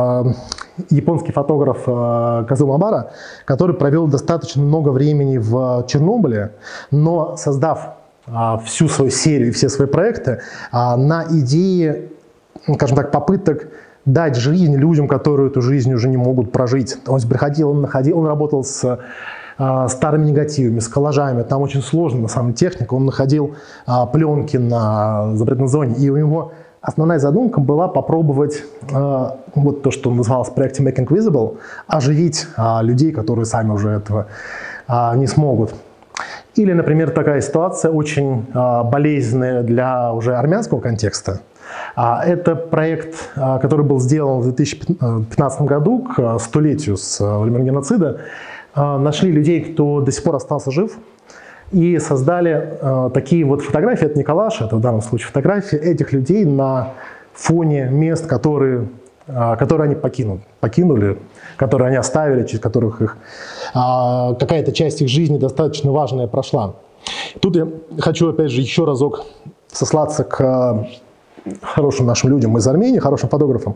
японский фотограф Казума Бара, который провел достаточно много времени в Чернобыле, но создав всю свою серию и все свои проекты на идее, скажем так, попыток дать жизнь людям, которые эту жизнь уже не могут прожить. Он приходил, он работал с старыми негативами, с коллажами. Там очень сложная, на самом деле, техника. Он находил пленки на запретной зоне. И у него основная задумка была попробовать вот то, что называлось в проекте Making Visible, оживить людей, которые сами уже этого не смогут. Или, например, такая ситуация очень болезненная для уже армянского контекста. Это проект, который был сделан в 2015 году, к 100-летию со времен геноцида. Нашли людей, кто до сих пор остался жив, и создали такие вот фотографии, это не коллаж, это в данном случае фотографии этих людей на фоне мест, которые они покинули, которые они оставили, через которых их какая-то часть их жизни достаточно важная прошла. Тут я хочу, опять же, еще разок сослаться к хорошим нашим людям из Армении, хорошим фотографам,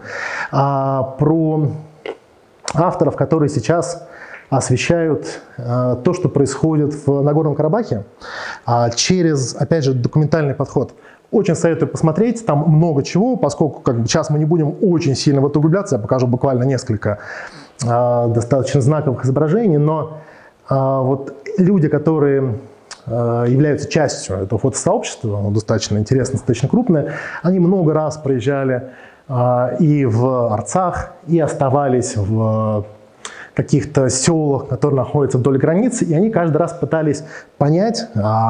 про авторов, которые сейчас освещают то, что происходит в Нагорном Карабахе, через, опять же, документальный подход. Очень советую посмотреть, там много чего, поскольку сейчас мы не будем очень сильно в это углубляться, я покажу буквально несколько достаточно знаковых изображений, но вот люди, которые являются частью этого фотосообщества, оно достаточно интересно, достаточно крупное, они много раз проезжали и в Арцах, и оставались в каких-то селах, которые находятся вдоль границы, и они каждый раз пытались понять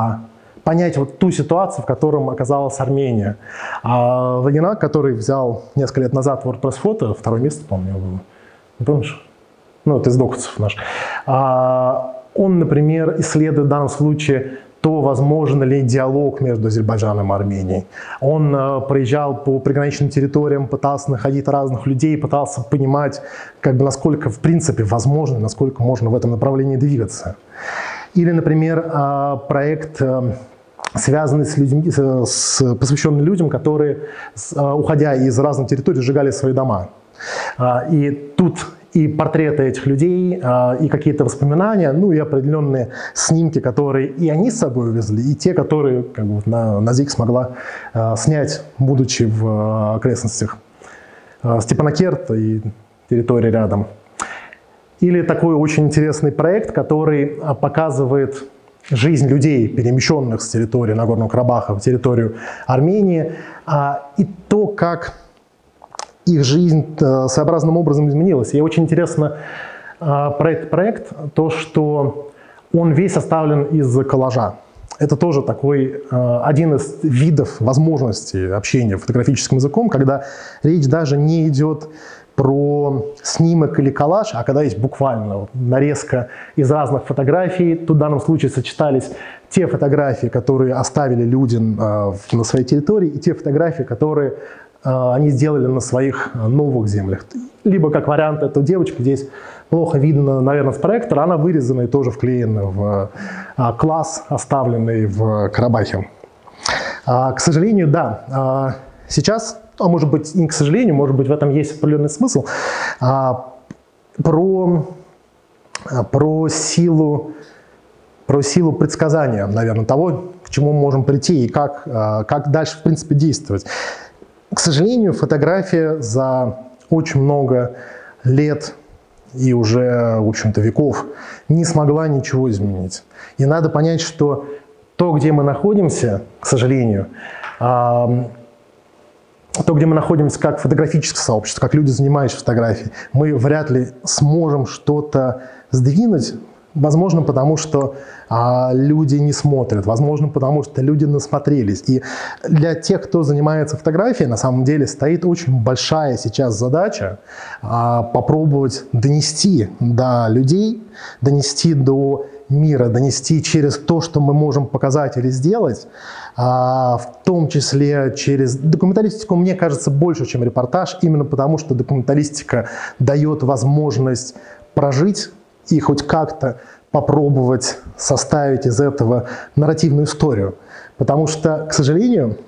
вот ту ситуацию, в которой оказалась Армения. Вагинак, который взял несколько лет назад WordPress фото, второе место, по-моему, не помнишь? Ну, это из доковцев наш. Он, например, исследует в данном случае то возможен ли диалог между Азербайджаном и Арменией. Он проезжал по приграничным территориям, пытался находить разных людей, пытался понимать, как бы, насколько в принципе возможно, насколько можно в этом направлении двигаться. Или, например, проект, связанный с людьми, посвященный людям, которые, уходя из разных территорий, сжигали свои дома. И тут и портреты этих людей, и какие-то воспоминания, ну и определенные снимки, которые и они с собой увезли, и те, которые как бы, Назик смогла снять, будучи в окрестностях Степанакерта и территории рядом. Или такой очень интересный проект, который показывает жизнь людей, перемещенных с территории Нагорного Карабаха в территорию Армении, и то, как их жизнь своеобразным образом изменилась. И очень интересно про этот проект то, что он весь составлен из коллажа. Это тоже такой один из видов возможностей общения фотографическим языком, когда речь даже не идет про снимок или коллаж, а когда есть буквально нарезка из разных фотографий. Тут в данном случае сочетались те фотографии, которые оставили люди на своей территории, и те фотографии, которые они сделали на своих новых землях. Либо, как вариант, эта девочка здесь плохо видно, наверное, с проектора, она вырезана и тоже вклеена в класс, оставленный в Карабахе. К сожалению, да, сейчас, а может быть, не к сожалению, может быть, в этом есть определенный смысл, про силу предсказания, наверное, того, к чему мы можем прийти и как дальше, в принципе, действовать. К сожалению, фотография за очень много лет и уже, в общем-то, веков не смогла ничего изменить. И надо понять, что то, где мы находимся, к сожалению, то, где мы находимся как фотографическое сообщество, как люди, занимающиеся фотографией, мы вряд ли сможем что-то сдвинуть. Возможно, потому что люди не смотрят, возможно, потому что люди насмотрелись. И для тех, кто занимается фотографией, на самом деле стоит очень большая сейчас задача попробовать донести до людей, донести до мира, донести через то, что мы можем показать или сделать, в том числе через документалистику, мне кажется, больше, чем репортаж, именно потому что документалистика дает возможность прожить и хоть как-то попробовать составить из этого нарративную историю. Потому что, к сожалению,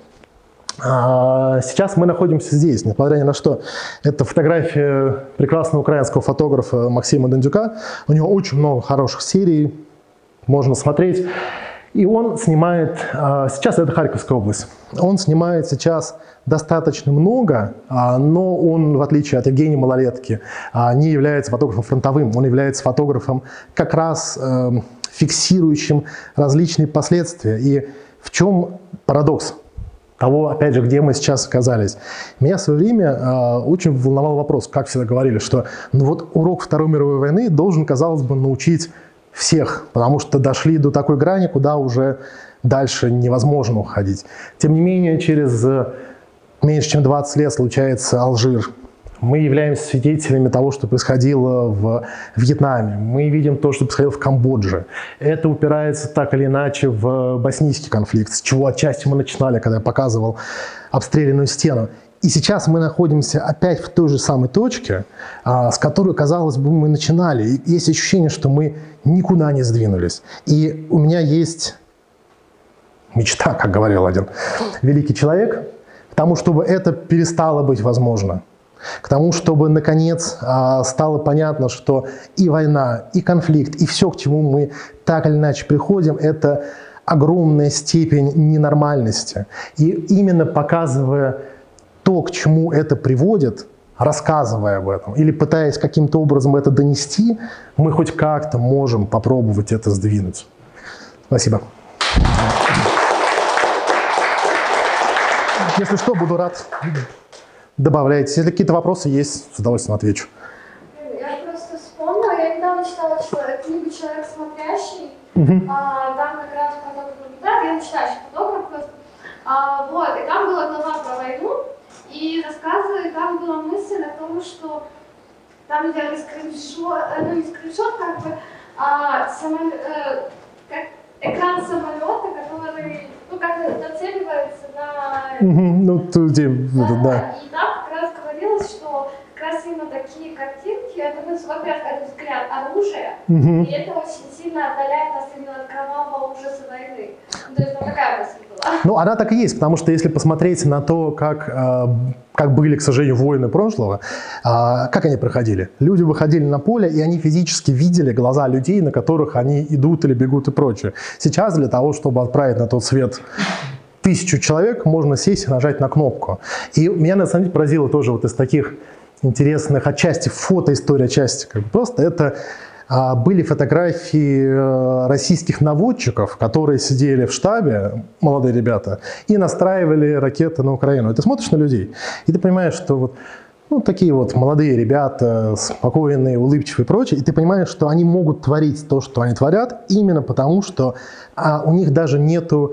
сейчас мы находимся здесь, несмотря ни на что. Это фотография прекрасного украинского фотографа Максима Дондюка. У него очень много хороших серий, можно смотреть. И он снимает, сейчас это Харьковская область, он снимает сейчас достаточно много, но он, в отличие от Евгения Малолетки, не является фотографом фронтовым, он является фотографом как раз фиксирующим различные последствия. И в чем парадокс того, опять же, где мы сейчас оказались? Меня в свое время очень волновал вопрос, как всегда говорили, что ну вот урок Второй мировой войны должен, казалось бы, научить всех, потому что дошли до такой грани, куда уже дальше невозможно уходить. Тем не менее, через меньше чем 20 лет случается Алжир. Мы являемся свидетелями того, что происходило в Вьетнаме. Мы видим то, что происходило в Камбодже. Это упирается так или иначе в боснийский конфликт, с чего отчасти мы начинали, когда я показывал обстрелянную стену. И сейчас мы находимся опять в той же самой точке, с которой, казалось бы, мы начинали. И есть ощущение, что мы никуда не сдвинулись. И у меня есть мечта, как говорил один великий человек, к тому, чтобы это перестало быть возможно. К тому, чтобы, наконец, стало понятно, что и война, и конфликт, и все, к чему мы так или иначе приходим, это огромная степень ненормальности. И именно показывая то, к чему это приводит, рассказывая об этом или пытаясь каким-то образом это донести, мы хоть как-то можем попробовать это сдвинуть. Спасибо. Если что, буду рад. Добавляйте. Если какие-то вопросы есть, с удовольствием отвечу. Я просто вспомнила, я недавно читала книгу «Человек смотрящий». Там как раз фотограф наблюдает, я начинающий фотограф просто. Вот, и там была глава про войну, и рассказывали, там была мысль о том, что там делали скриншот, как бы, экран самолета, который, ну, как нацеливается на... Ну, да. И там как раз говорилось, что как раз именно такие картинки, это, ну, во-первых, это взгляд оружия, и это очень сильно отдаляет нас именно от кровавого ужаса войны. Ну, то есть, вот такая мысль была. Ну, она так и есть, потому что если посмотреть на то, как были, к сожалению, войны прошлого, как они проходили? Люди выходили на поле, и они физически видели глаза людей, на которых они идут или бегут и прочее. Сейчас для того, чтобы отправить на тот свет 1000 человек, можно сесть и нажать на кнопку. И меня, на самом деле, поразило тоже вот из таких интересных отчасти фотоисторий, отчасти просто это были фотографии российских наводчиков, которые сидели в штабе, молодые ребята, и настраивали ракеты на Украину. И ты смотришь на людей, и ты понимаешь, что вот, ну, такие вот молодые ребята, спокойные, улыбчивые и прочее, и ты понимаешь, что они могут творить то, что они творят, именно потому, что у них даже нету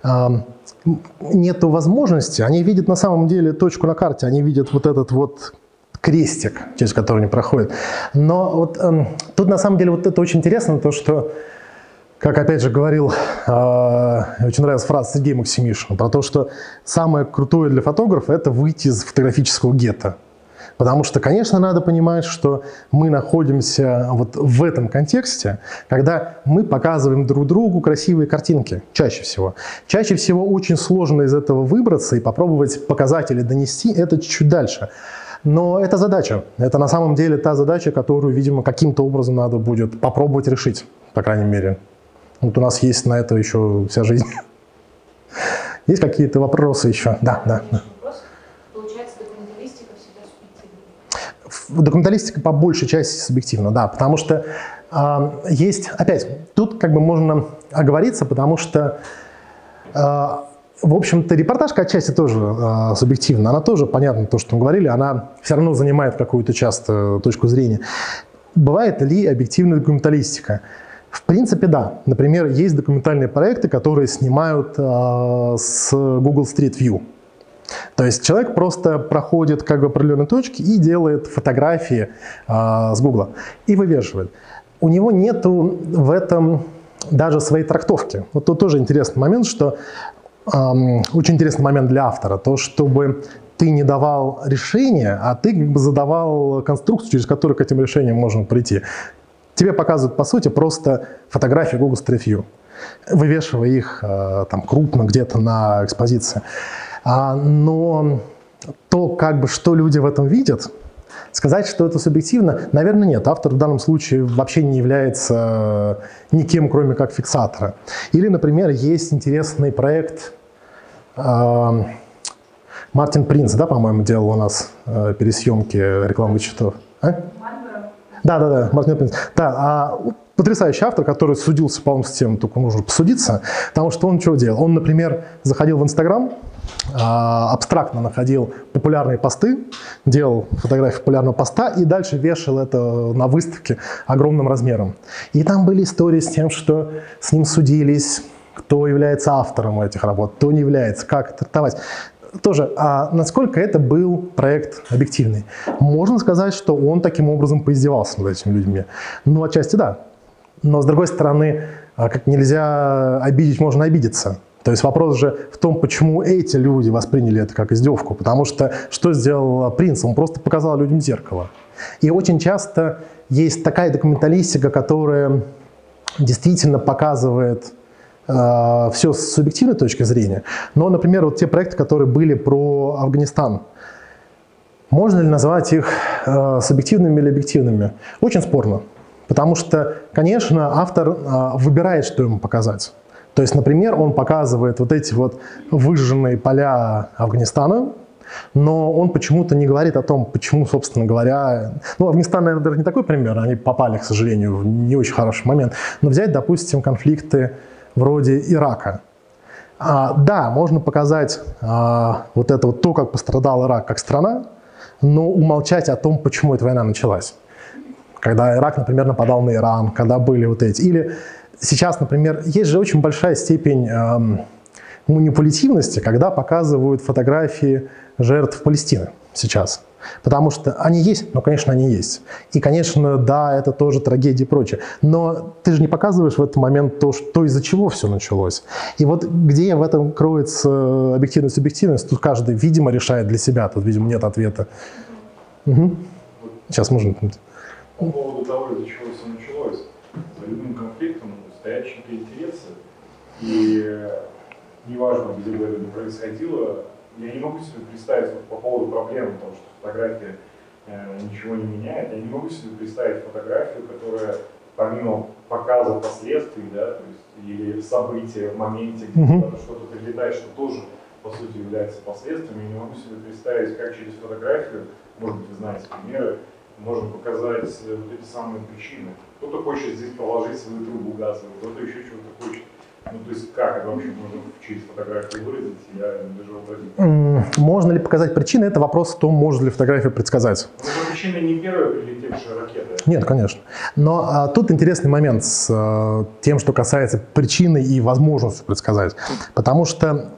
возможности, они видят на самом деле точку на карте, они видят вот этот вот крестик, через который они проходят. Но вот тут на самом деле вот это очень интересно, то что, как опять же говорил, очень нравилась фраза Сергея Максимишина, про то, что самое крутое для фотографа – это выйти из фотографического гетто. Потому что, конечно, надо понимать, что мы находимся вот в этом контексте, когда мы показываем друг другу красивые картинки, чаще всего. Чаще всего очень сложно из этого выбраться и попробовать показать или донести это чуть-чуть дальше. Но это задача. Это на самом деле та задача, которую, видимо, каким-то образом надо будет попробовать решить, по крайней мере. Вот у нас есть на это еще вся жизнь. Есть какие-то вопросы еще? Да. Вопрос. Получается, документалистика всегда субъективна? Документалистика по большей части субъективна, да, потому что есть, опять, тут как бы можно оговориться, потому что в общем-то, репортажка отчасти тоже субъективна. Она тоже, понятно, то, что мы говорили, она все равно занимает какую-то часто точку зрения. Бывает ли объективная документалистика? В принципе, да. Например, есть документальные проекты, которые снимают с Google Street View. То есть человек просто проходит как бы определенные точки и делает фотографии с Google и вывешивает. У него нету в этом даже своей трактовки. Вот тут тоже интересный момент, что очень интересный момент для автора, то, чтобы ты не давал решения, а ты как бы задавал конструкцию, через которую к этим решениям можно прийти. Тебе показывают, по сути, просто фотографии Google Street View, вывешивая их там крупно где-то на экспозиции. Но то, как бы, что люди в этом видят, сказать, что это субъективно, наверное, нет. Автор в данном случае вообще не является никем, кроме как фиксатора. Или, например, есть интересный проект, Мартин Принц, да, по-моему, делал у нас пересъемки рекламных счетов. Да, Мартин Принц. Да, потрясающий автор, который судился, по-моему, с тем, только нужно посудиться, потому что он что делал? Он, например, заходил в Инстаграм, абстрактно находил популярные посты, делал фотографии популярного поста и дальше вешал это на выставке огромным размером. И там были истории с тем, что с ним судились, кто является автором этих работ, кто не является, как трактовать. Тоже, насколько это был проект объективный? Можно сказать, что он таким образом поиздевался над этими людьми. Ну, отчасти да. Но, с другой стороны, как нельзя обидеть, можно обидеться. То есть вопрос же в том, почему эти люди восприняли это как издевку. Потому что что сделал Принц? Он просто показал людям зеркало. И очень часто есть такая документалистика, которая действительно показывает все с субъективной точки зрения. Но, например, вот те проекты, которые были про Афганистан, можно ли назвать их субъективными или объективными? Очень спорно. Потому что, конечно, автор выбирает, что ему показать. То есть, например, он показывает вот эти вот выжженные поля Афганистана, но он почему-то не говорит о том, почему, собственно говоря... Ну, Афганистан, наверное, не такой пример, они попали, к сожалению, в не очень хороший момент. Но взять, допустим, конфликты вроде Ирака. Да, можно показать вот это вот то, как пострадал Ирак как страна, но умолчать о том, почему эта война началась. Когда Ирак, например, нападал на Иран, когда были вот эти... Или сейчас, например, есть же очень большая степень манипулятивности, когда показывают фотографии жертв Палестины сейчас. Потому что они есть, но, конечно, они есть. И, конечно, да, это тоже трагедия и прочее. Но ты же не показываешь в этот момент то из-за чего все началось. И вот где в этом кроется объективность, субъективность, тут каждый, видимо, решает для себя. Тут, видимо, нет ответа. Угу. Сейчас можно... По поводу того, из-за чего все началось. За любым конфликтом стоят чьи-то интересы. И неважно, где бы это ни происходило, я не могу себе представить вот, по поводу проблемы, потому что фотография ничего не меняет, я не могу себе представить фотографию, которая помимо показа последствий, да, то есть, или события в моменте, где что-то прилетает, что тоже, по сути, является последствиями, я не могу себе представить, как через фотографию, может быть, вы знаете примеры, можно показать вот эти самые причины. Кто-то хочет здесь положить свою трубу газовую, кто-то еще чего-то хочет. Ну, то есть как это вообще можно через фотографию выразить, я даже вообразить. Можно ли показать причины? Это вопрос в том, может ли фотография предсказать. Но причина не первая прилетевшая ракета. Нет, конечно. Но тут интересный момент с тем, что касается причины и возможности предсказать. Потому что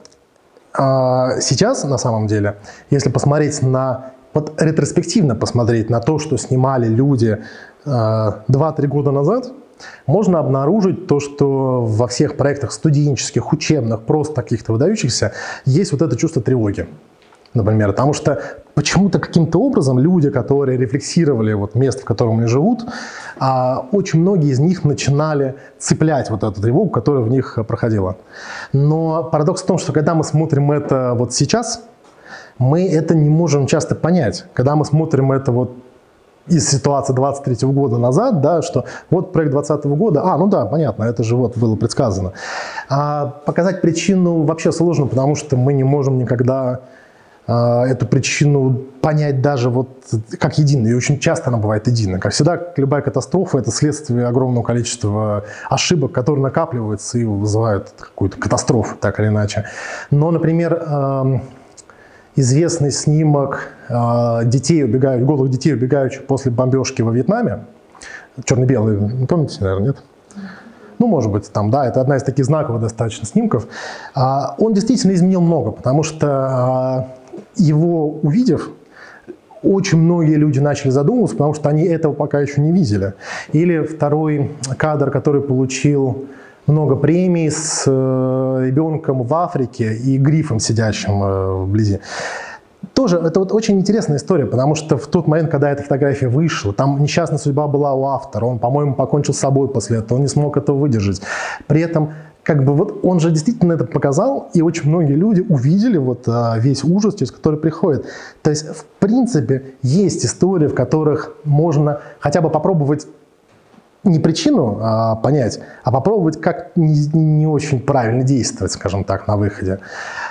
сейчас, на самом деле, если посмотреть на... Вот ретроспективно посмотреть на то, что снимали люди 2-3 года назад, можно обнаружить то, что во всех проектах студенческих, учебных, просто каких-то выдающихся, есть вот это чувство тревоги, например. Потому что почему-то каким-то образом люди, которые рефлексировали вот место, в котором они живут, очень многие из них начинали цеплять вот эту тревогу, которая в них проходила. Но парадокс в том, что когда мы смотрим это вот сейчас, мы это не можем часто понять. Когда мы смотрим это вот из ситуации 23-го года назад, да, что вот проект 20-го года, ну да, понятно, это же вот было предсказано. Показать причину вообще сложно, потому что мы не можем никогда эту причину понять даже вот как единую. И очень часто она бывает единой. Как всегда, любая катастрофа – это следствие огромного количества ошибок, которые накапливаются и вызывают какую-то катастрофу, так или иначе. Но, например, известный снимок детей, голых детей, убегающих после бомбежки во Вьетнаме, черно-белый, не помните, наверное, нет? Ну, может быть, там, да, это одна из таких знаковых достаточно снимков. Он действительно изменил много, потому что его увидев, очень многие люди начали задумываться, потому что они этого пока еще не видели. Или второй кадр, который получил много премий с ребенком в Африке и грифом, сидящим вблизи. Тоже это вот очень интересная история, потому что в тот момент, когда эта фотография вышла, там несчастная судьба была у автора, он, по-моему, покончил с собой после этого, он не смог этого выдержать. При этом, как бы вот он же действительно это показал, и очень многие люди увидели вот весь ужас, через который приходит. То есть, в принципе, есть истории, в которых можно хотя бы попробовать не причину понять, а попробовать как не очень правильно действовать, скажем так, на выходе.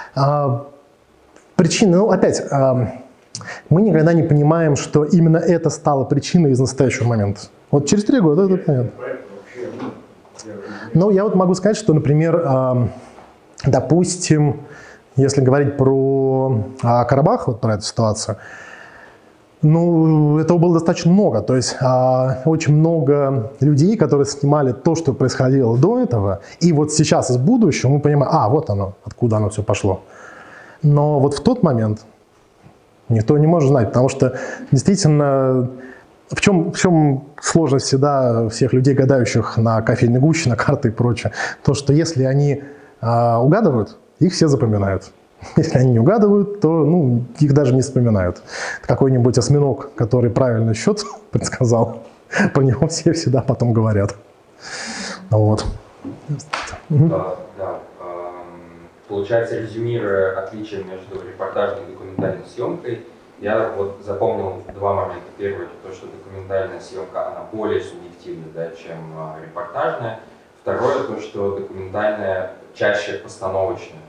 Причины, ну опять, мы никогда не понимаем, что именно это стало причиной из настоящего момента. Вот через 3 года это понятно. Но я вот могу сказать, что, например, допустим, если говорить про Карабах, вот про эту ситуацию, ну, этого было достаточно много. То есть очень много людей, которые снимали то, что происходило до этого, и вот сейчас из будущего мы понимаем, вот оно, откуда оно все пошло. Но вот в тот момент никто не может знать, потому что действительно, в чем сложность всегда всех людей, гадающих на кофейной гуще, на карты и прочее, то, что если они угадывают, их все запоминают. Если они не угадывают, то их даже не вспоминают. Какой-нибудь осьминог, который правильный счет предсказал, про него все всегда потом говорят. Вот. Да. Получается, резюмируя отличие между репортажной и документальной съемкой, я вот запомнил 2 момента. Первый – то, что документальная съемка, она более субъективна, да, чем репортажная. Второе – то, что документальная чаще постановочная.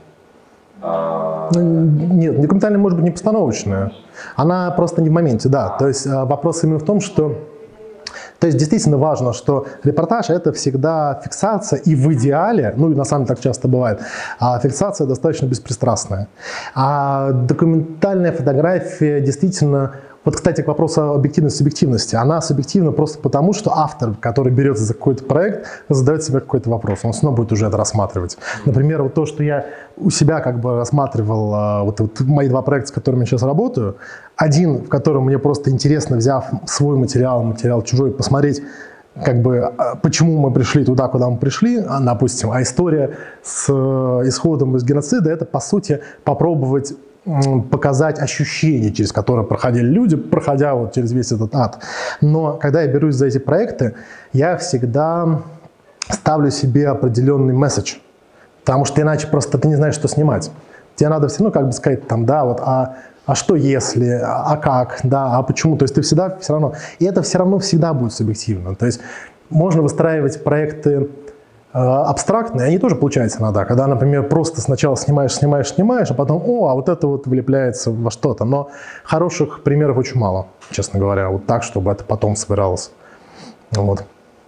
Нет, документальная может быть не постановочная. Она просто не в моменте, да. То есть вопрос именно в том, что... То есть действительно важно, что репортаж – это всегда фиксация, и в идеале, и на самом деле так часто бывает, фиксация достаточно беспристрастная. А документальная фотография действительно Вот, кстати, к вопросу о объективности-субъективности. Она субъективна просто потому, что автор, который берется за какой-то проект, задает себе какой-то вопрос. Он снова будет уже это рассматривать. Например, вот то, что я у себя как бы рассматривал, вот мои два проекта, с которыми я сейчас работаю. Один, в котором мне просто интересно, взяв свой материал чужой, посмотреть, как бы, почему мы пришли туда, куда мы пришли, допустим, а история с исходом из геноцида, это, по сути, попробовать показать ощущения, через которые проходили люди, проходя вот через весь этот ад. Но когда я берусь за эти проекты, я всегда ставлю себе определенный месседж, потому что иначе просто ты не знаешь, что снимать. Тебе надо все равно как бы сказать, там, да, вот, а что если, а как, да, а почему? То есть ты всегда все равно, и это все равно всегда будет субъективно. То есть можно выстраивать проекты абстрактные, они тоже получаются иногда, когда, например, просто сначала снимаешь, а потом, а вот это вот влепляется во что-то. Но хороших примеров очень мало, честно говоря, вот так, чтобы это потом собиралось. Вот.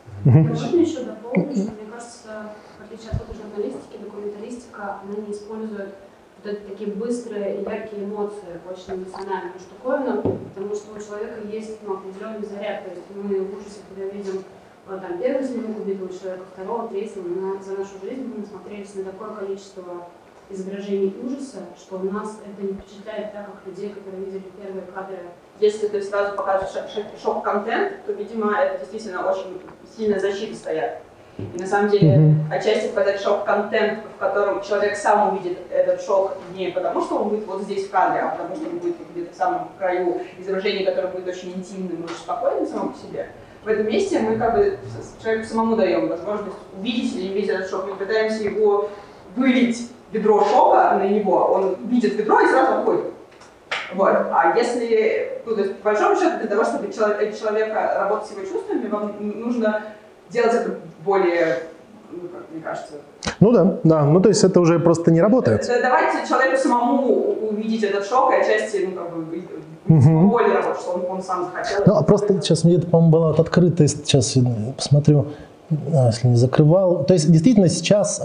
Можно еще дополнить, что, мне кажется, в отличие от фотожурналистики, документалистика, она не использует вот эти такие быстрые и яркие эмоции, очень эмоциональную штуковину, потому что у человека есть определенный заряд. То есть мы в ужасе, когда видим там, первый снимок убитого человека, второго, третьего, за нашу жизнь мы насмотрелись на такое количество изображений ужаса, что нас это не впечатляет так, как людей, которые видели первые кадры. Если ты сразу покажешь шок-контент, то, видимо, это действительно очень сильная защита стоят. И на самом деле, отчасти показать шок-контент, в котором человек сам увидит этот шок не потому, что он будет вот здесь в кадре, а потому что он будет где-то в самом краю изображения, которое будет очень интимным и очень спокойным само по себе. В этом месте мы как бы человеку самому даем возможность увидеть или не видеть этот шок. Мы пытаемся его вылить ведро шока на него, он видит ведро и сразу уходит. Вот. А если, то есть, по большому счету, для того, чтобы человека работать с его чувствами, вам нужно делать это более, как мне кажется. Ну да, ну то есть это уже просто не работает. Давайте человеку самому увидеть этот шок, и отчасти, ну как бы, более работать, что он сам захотел. Ну, а просто сейчас мне это, по-моему, была вот открытая, сейчас я посмотрю, если не закрывал. То есть действительно сейчас...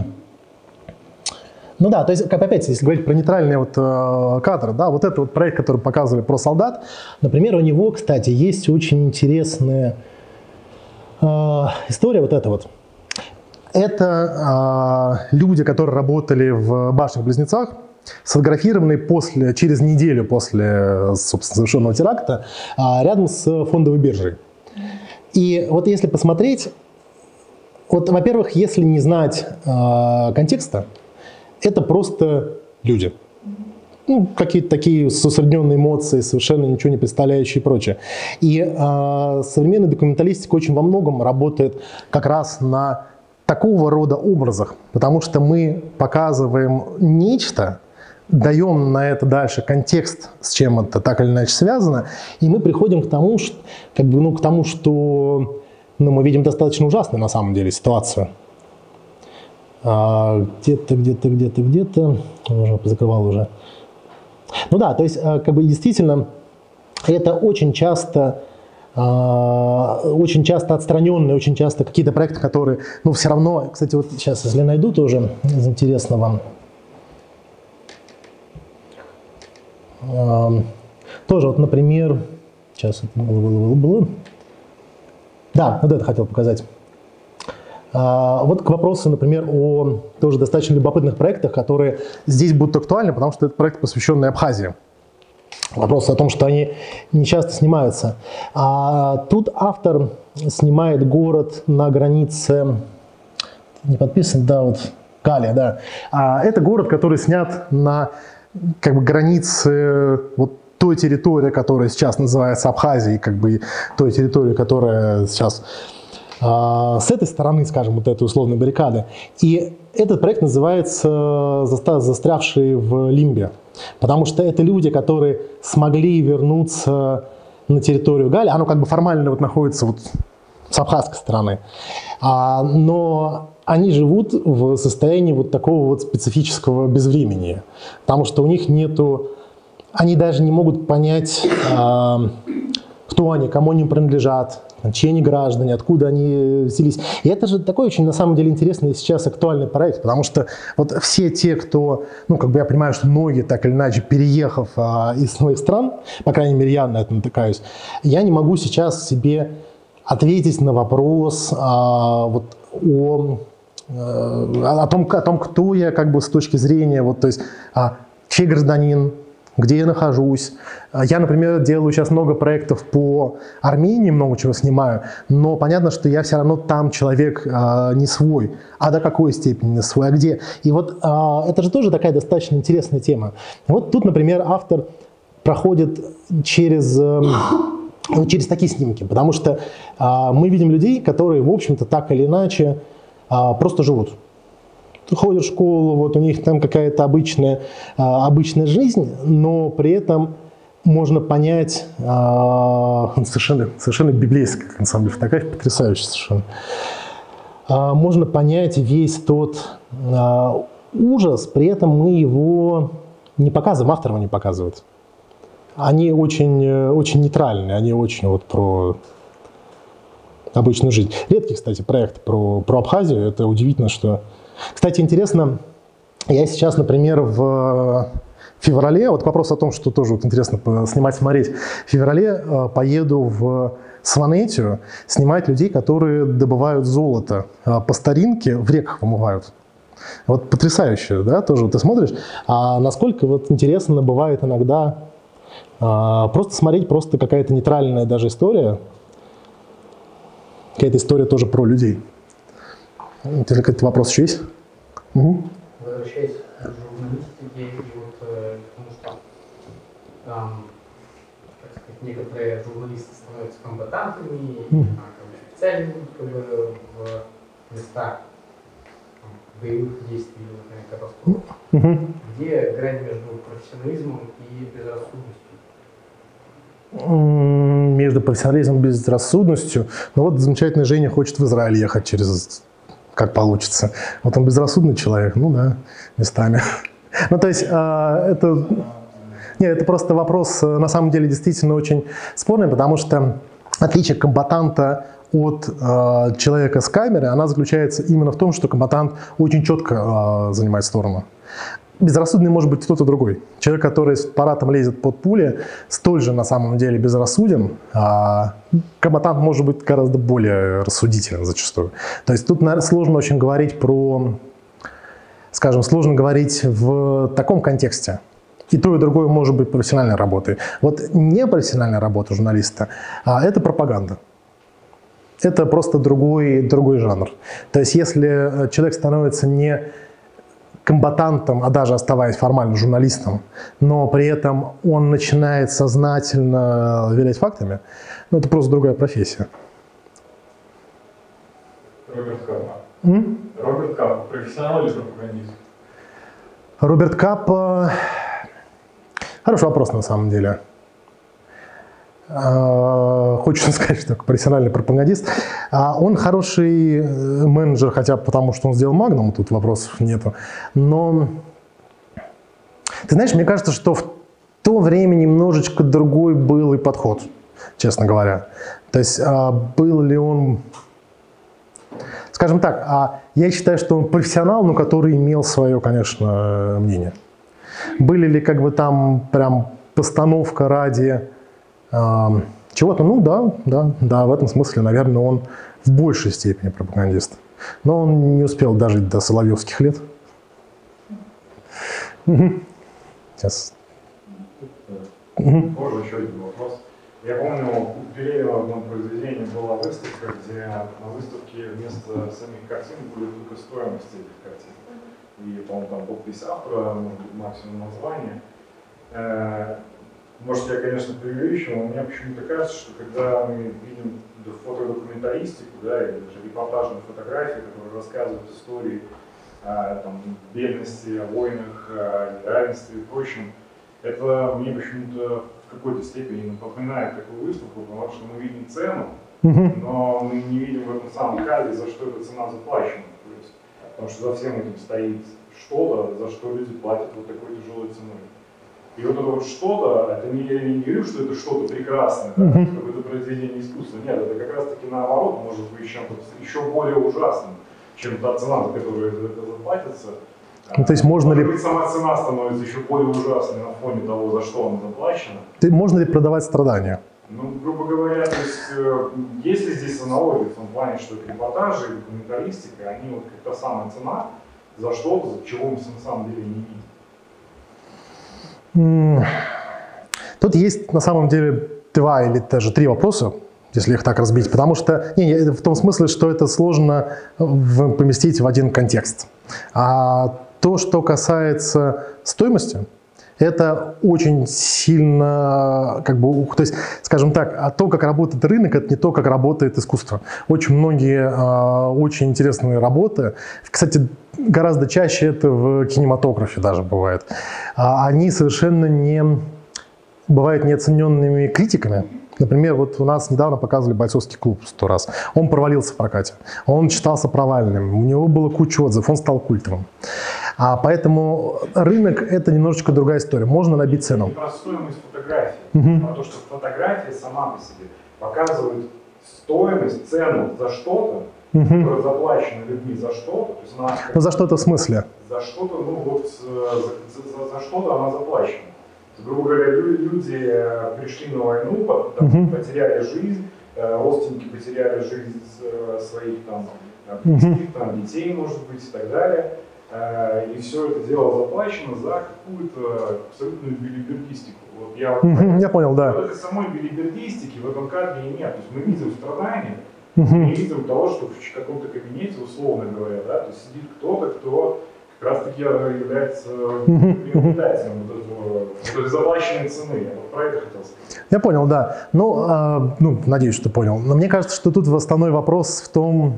Ну да, то есть, как опять, если говорить про нейтральные вот кадры, да, вот этот вот проект, который показывали про солдат, например, у него, кстати, есть очень интересная история вот эта вот. Это люди, которые работали в башнях-близнецах, сфотографированные через неделю после, собственно, совершенного теракта рядом с фондовой биржей. И вот если посмотреть, вот, во-первых, если не знать контекста, это просто люди. Ну, какие-то такие с усредненные эмоции, совершенно ничего не представляющие и прочее. И современная документалистика очень во многом работает как раз на такого рода образах, потому что мы показываем нечто, даем на это дальше контекст, с чем это так или иначе связано, и мы приходим к тому, что, мы видим достаточно ужасную на самом деле ситуацию. Где-то, уже позакрывал уже. Ну да, то есть, как бы действительно, это очень часто отстраненные, очень часто какие-то проекты, которые, ну, все равно, кстати, вот сейчас, если найду тоже из интересного, тоже вот, например, сейчас это было. Да, вот это хотел показать. Вот к вопросу, например, о тоже достаточно любопытных проектах, которые здесь будут актуальны, потому что это проект, посвященный Абхазии. Вопрос о том, что они не часто снимаются. Тут автор снимает город на границе, не подписан, да, вот Калия, да. Это город, который снят на как бы границе вот той территории, которая сейчас называется Абхазией, как бы той территории, которая сейчас с этой стороны, скажем, вот этой условной баррикады. И этот проект называется «Застрявшие в лимбе», потому что это люди, которые смогли вернуться на территорию Галлии. Оно как бы формально вот находится вот с абхазской стороны, но они живут в состоянии вот такого вот специфического безвремени, потому что у них нету, они даже не могут понять, в кто они, кому они принадлежат, чьи они граждане, откуда они взялись. И это же такой очень, на самом деле, интересный сейчас актуальный проект, потому что вот все те, кто, ну, как бы я понимаю, что многие, так или иначе, переехав из своих стран, по крайней мере, я на это натыкаюсь, я не могу сейчас себе ответить на вопрос вот о том, кто я, как бы, с точки зрения, вот, то есть, чей гражданин, где я нахожусь. Я, например, делаю сейчас много проектов по Армении, много чего снимаю, но понятно, что я все равно там человек не свой. А до какой степени не свой, а где? И вот это же тоже такая достаточно интересная тема. Вот тут, например, автор проходит через такие снимки, потому что мы видим людей, которые, в общем-то, так или иначе просто живут. Ходят в школу, вот у них там какая-то обычная жизнь, но при этом можно понять совершенно библейская, на самом деле, фотография потрясающая совершенно. Можно понять весь тот ужас, при этом мы его не показываем, автор его не показывает. Они очень нейтральные, они очень вот про обычную жизнь. Редкий, кстати, проект про Абхазию. Это удивительно, что... Кстати, интересно, я сейчас, например, в феврале, вот вопрос о том, что тоже вот интересно снимать, смотреть, в феврале поеду в Сванетию снимать людей, которые добывают золото по старинке, в реках вымывают. Вот потрясающе, да, тоже вот ты смотришь, насколько вот интересно бывает иногда просто смотреть, просто какая-то нейтральная даже история, какая-то история тоже про людей. Какой-то вопрос еще есть? Угу. Возвращаясь к журналистике, и вот потому что так сказать, некоторые журналисты становятся комбатантами, официальными в местах боевых действий, например, катастроф. Где грань между профессионализмом и безрассудностью? Между профессионализмом и безрассудностью. Ну вот замечательная Женя хочет в Израиль ехать через... как получится. Вот он безрассудный человек, ну да, местами. Ну то есть это просто вопрос, на самом деле, действительно очень спорный, потому что отличие комбатанта от человека с камерой, она заключается именно в том, что комбатант очень четко занимает сторону. Безрассудный может быть кто-то другой. Человек, который с аппаратом лезет под пули, столь же на самом деле безрассуден, а комбатант может быть гораздо более рассудителен зачастую. То есть тут, наверное, сложно очень говорить про, скажем, сложно говорить в таком контексте. И то, и другое может быть профессиональной работой. Вот непрофессиональная работа журналиста – это пропаганда. Это просто другой жанр. То есть если человек становится не комбатантом, а даже оставаясь формально журналистом, но при этом он начинает сознательно вилять фактами, ну, это просто другая профессия. Роберт Капа. Роберт Капа. Профессионал или пропагандист? Роберт Капа... Хороший вопрос, на самом деле. Хочется сказать, что профессиональный пропагандист. Он хороший менеджер, хотя бы потому, что он сделал Magnum, тут вопросов нету. Но, ты знаешь, мне кажется, что в то время немножечко другой был и подход, честно говоря. То есть был ли он... Скажем так, я считаю, что он профессионал, но который имел свое, конечно, мнение. Были ли как бы там прям постановка ради... чего-то, ну да, в этом смысле, наверное, он в большей степени пропагандист. Но он не успел дожить до соловьевских лет. Сейчас. Можно еще один вопрос. Я помню, у Пелевина в одном произведении была выставка, где на выставке вместо самих картин были только стоимости этих картин. И, по-моему, там подпись автора, максимум название. Может, я, конечно, преувеличиваю, но мне почему-то кажется, что когда мы видим фотодокументаристику, да, или даже репортажные фотографии, которые рассказывают истории там, бедности, о войнах, о неравенстве и прочем, это мне почему-то в какой-то степени напоминает такую выставку, потому что мы видим цену, но мы не видим в этом самом кадре, за что эта цена заплачена. То есть, потому что за всем этим стоит что-то, за что люди платят вот такой тяжелой ценой. И вот это вот что-то, это я не говорю, что это что-то прекрасное, да, какое-то произведение искусства. Нет, это как раз-таки наоборот может быть чем-то еще более ужасным, чем та цена, за которую это заплатится. Ну, то есть можно ли... Сама цена становится еще более ужасной на фоне того, за что она заплачена. Можно ли продавать страдания? Ну, грубо говоря, то есть, есть ли здесь аналогия в том плане, что репортажи и документалистика, они вот как та самая цена за что-то, чего мы на самом деле не видим? Тут есть на самом деле 2 или даже 3 вопроса, если их так разбить, потому что в том смысле, что это сложно поместить в один контекст. А то, что касается стоимости, это очень сильно, то есть, скажем так, то, как работает рынок, это не то, как работает искусство. Очень многие очень интересные работы, кстати, гораздо чаще это в кинематографе даже бывает, они совершенно бывают неоцененными критиками. Например, вот у нас недавно показывали «Бойцовский клуб» 100 раз. Он провалился в прокате, он считался провальным, у него было куча отзывов, он стал культовым. Поэтому рынок – это немножечко другая история. Можно набить цену. Не про стоимость фотографии, а то, что фотография сама по себе показывает стоимость, цену за что-то, которое заплачено людьми за что-то. Ну, за что-то в смысле? За что-то, за что-то она заплачена. Грубо говоря, люди пришли на войну, потеряли жизнь, родственники потеряли жизнь своих близких, детей, может быть, и так далее. И все это дело заплачено за какую-то абсолютную билибердистику. Вот я понял, да. Вот этой самой билибердистики в этом кадре и нет. То есть мы видим страдания, мы видим того, что в каком-то кабинете, условно говоря, да, то есть сидит кто-то, кто как раз таки является приобретателем вот этой заплаченной цены. Я вот про это хотел сказать. Я понял, да. Надеюсь, что понял. Но мне кажется, что тут основной вопрос в том...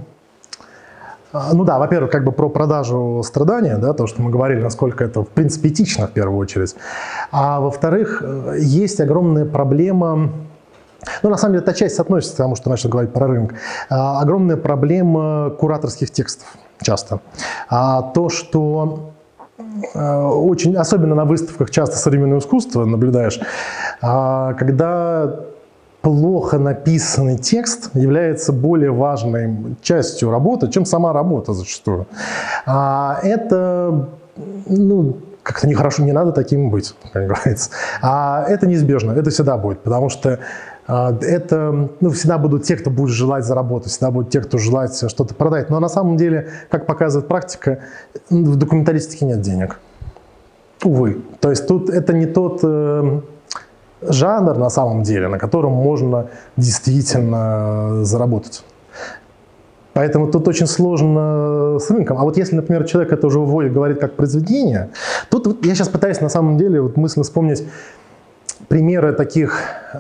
во-первых, про продажу страдания, да, то, что мы говорили, насколько это, в принципе, этично, в первую очередь. А во-вторых, есть огромная проблема, на самом деле, эта часть относится к тому, что начал говорить про рынок, огромная проблема кураторских текстов часто. То, что очень, особенно на выставках часто современного искусства наблюдаешь, когда плохо написанный текст является более важной частью работы, чем сама работа зачастую. Это, как-то нехорошо, не надо таким быть, как говорится. Это неизбежно, это всегда будет, потому что это, всегда будут те, кто будет желать заработать, всегда будут те, кто желает что-то продать. Но на самом деле, как показывает практика, в документалистике нет денег. Увы. То есть тут это не тот... жанр, на самом деле, на котором можно действительно заработать. Поэтому тут очень сложно с рынком. А вот если, например, человек это уже выводит, говорит как произведение, тут я сейчас пытаюсь на самом деле мысленно вспомнить примеры таких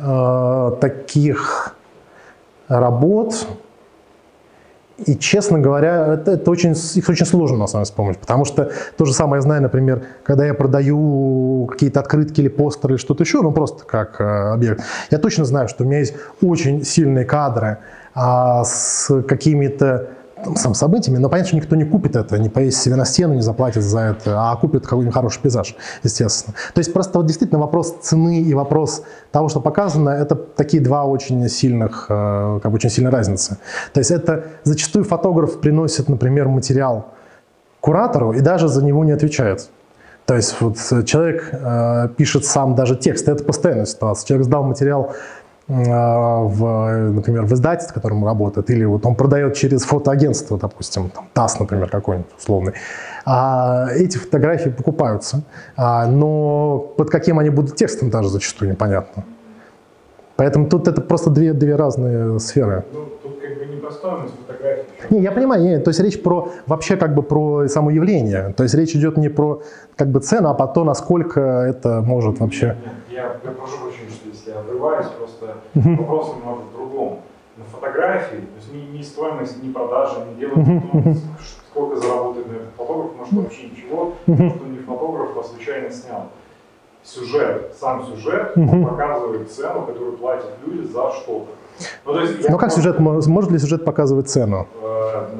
работ. И, честно говоря, их очень сложно на самом деле вспомнить, потому что то же самое я знаю, например, когда я продаю какие-то открытки или постеры или что-то еще, просто как объект, я точно знаю, что у меня есть очень сильные кадры с какими-то событиями, но понятно, что никто не купит это, не повесит себе на стену, не заплатит за это, а купит какой-нибудь хороший пейзаж, естественно. То есть просто действительно вопрос цены и вопрос того, что показано, это такие два очень сильных, очень сильные разницы. То есть это зачастую фотограф приносит, например, материал куратору и даже за него не отвечает. То есть вот человек пишет сам даже текст, это постоянная ситуация. Человек сдал материал например, в издательстве, в котором работает, или вот он продает через фотоагентство, допустим, ТАСС, например, какой-нибудь условный. Эти фотографии покупаются, но под каким они будут текстом даже зачастую непонятно. Поэтому тут это просто две разные сферы. Тут не про стоимость фотографий. Не, я понимаю, то есть речь вообще про само явление. То есть речь идет не про цену, а про то, насколько это может вообще... Нет, я прошу прощения, что если я обрываюсь, просто вопрос немного в другом. На фотографии, то есть ни стоимость, ни продажа, ни дело, сколько заработает на этот фотограф, может вообще ничего, потому что он не фотограф, а случайно снял. Сам сюжет показывает цену, которую платят люди за что-то. Но как сюжет, может ли сюжет показывать цену? Например,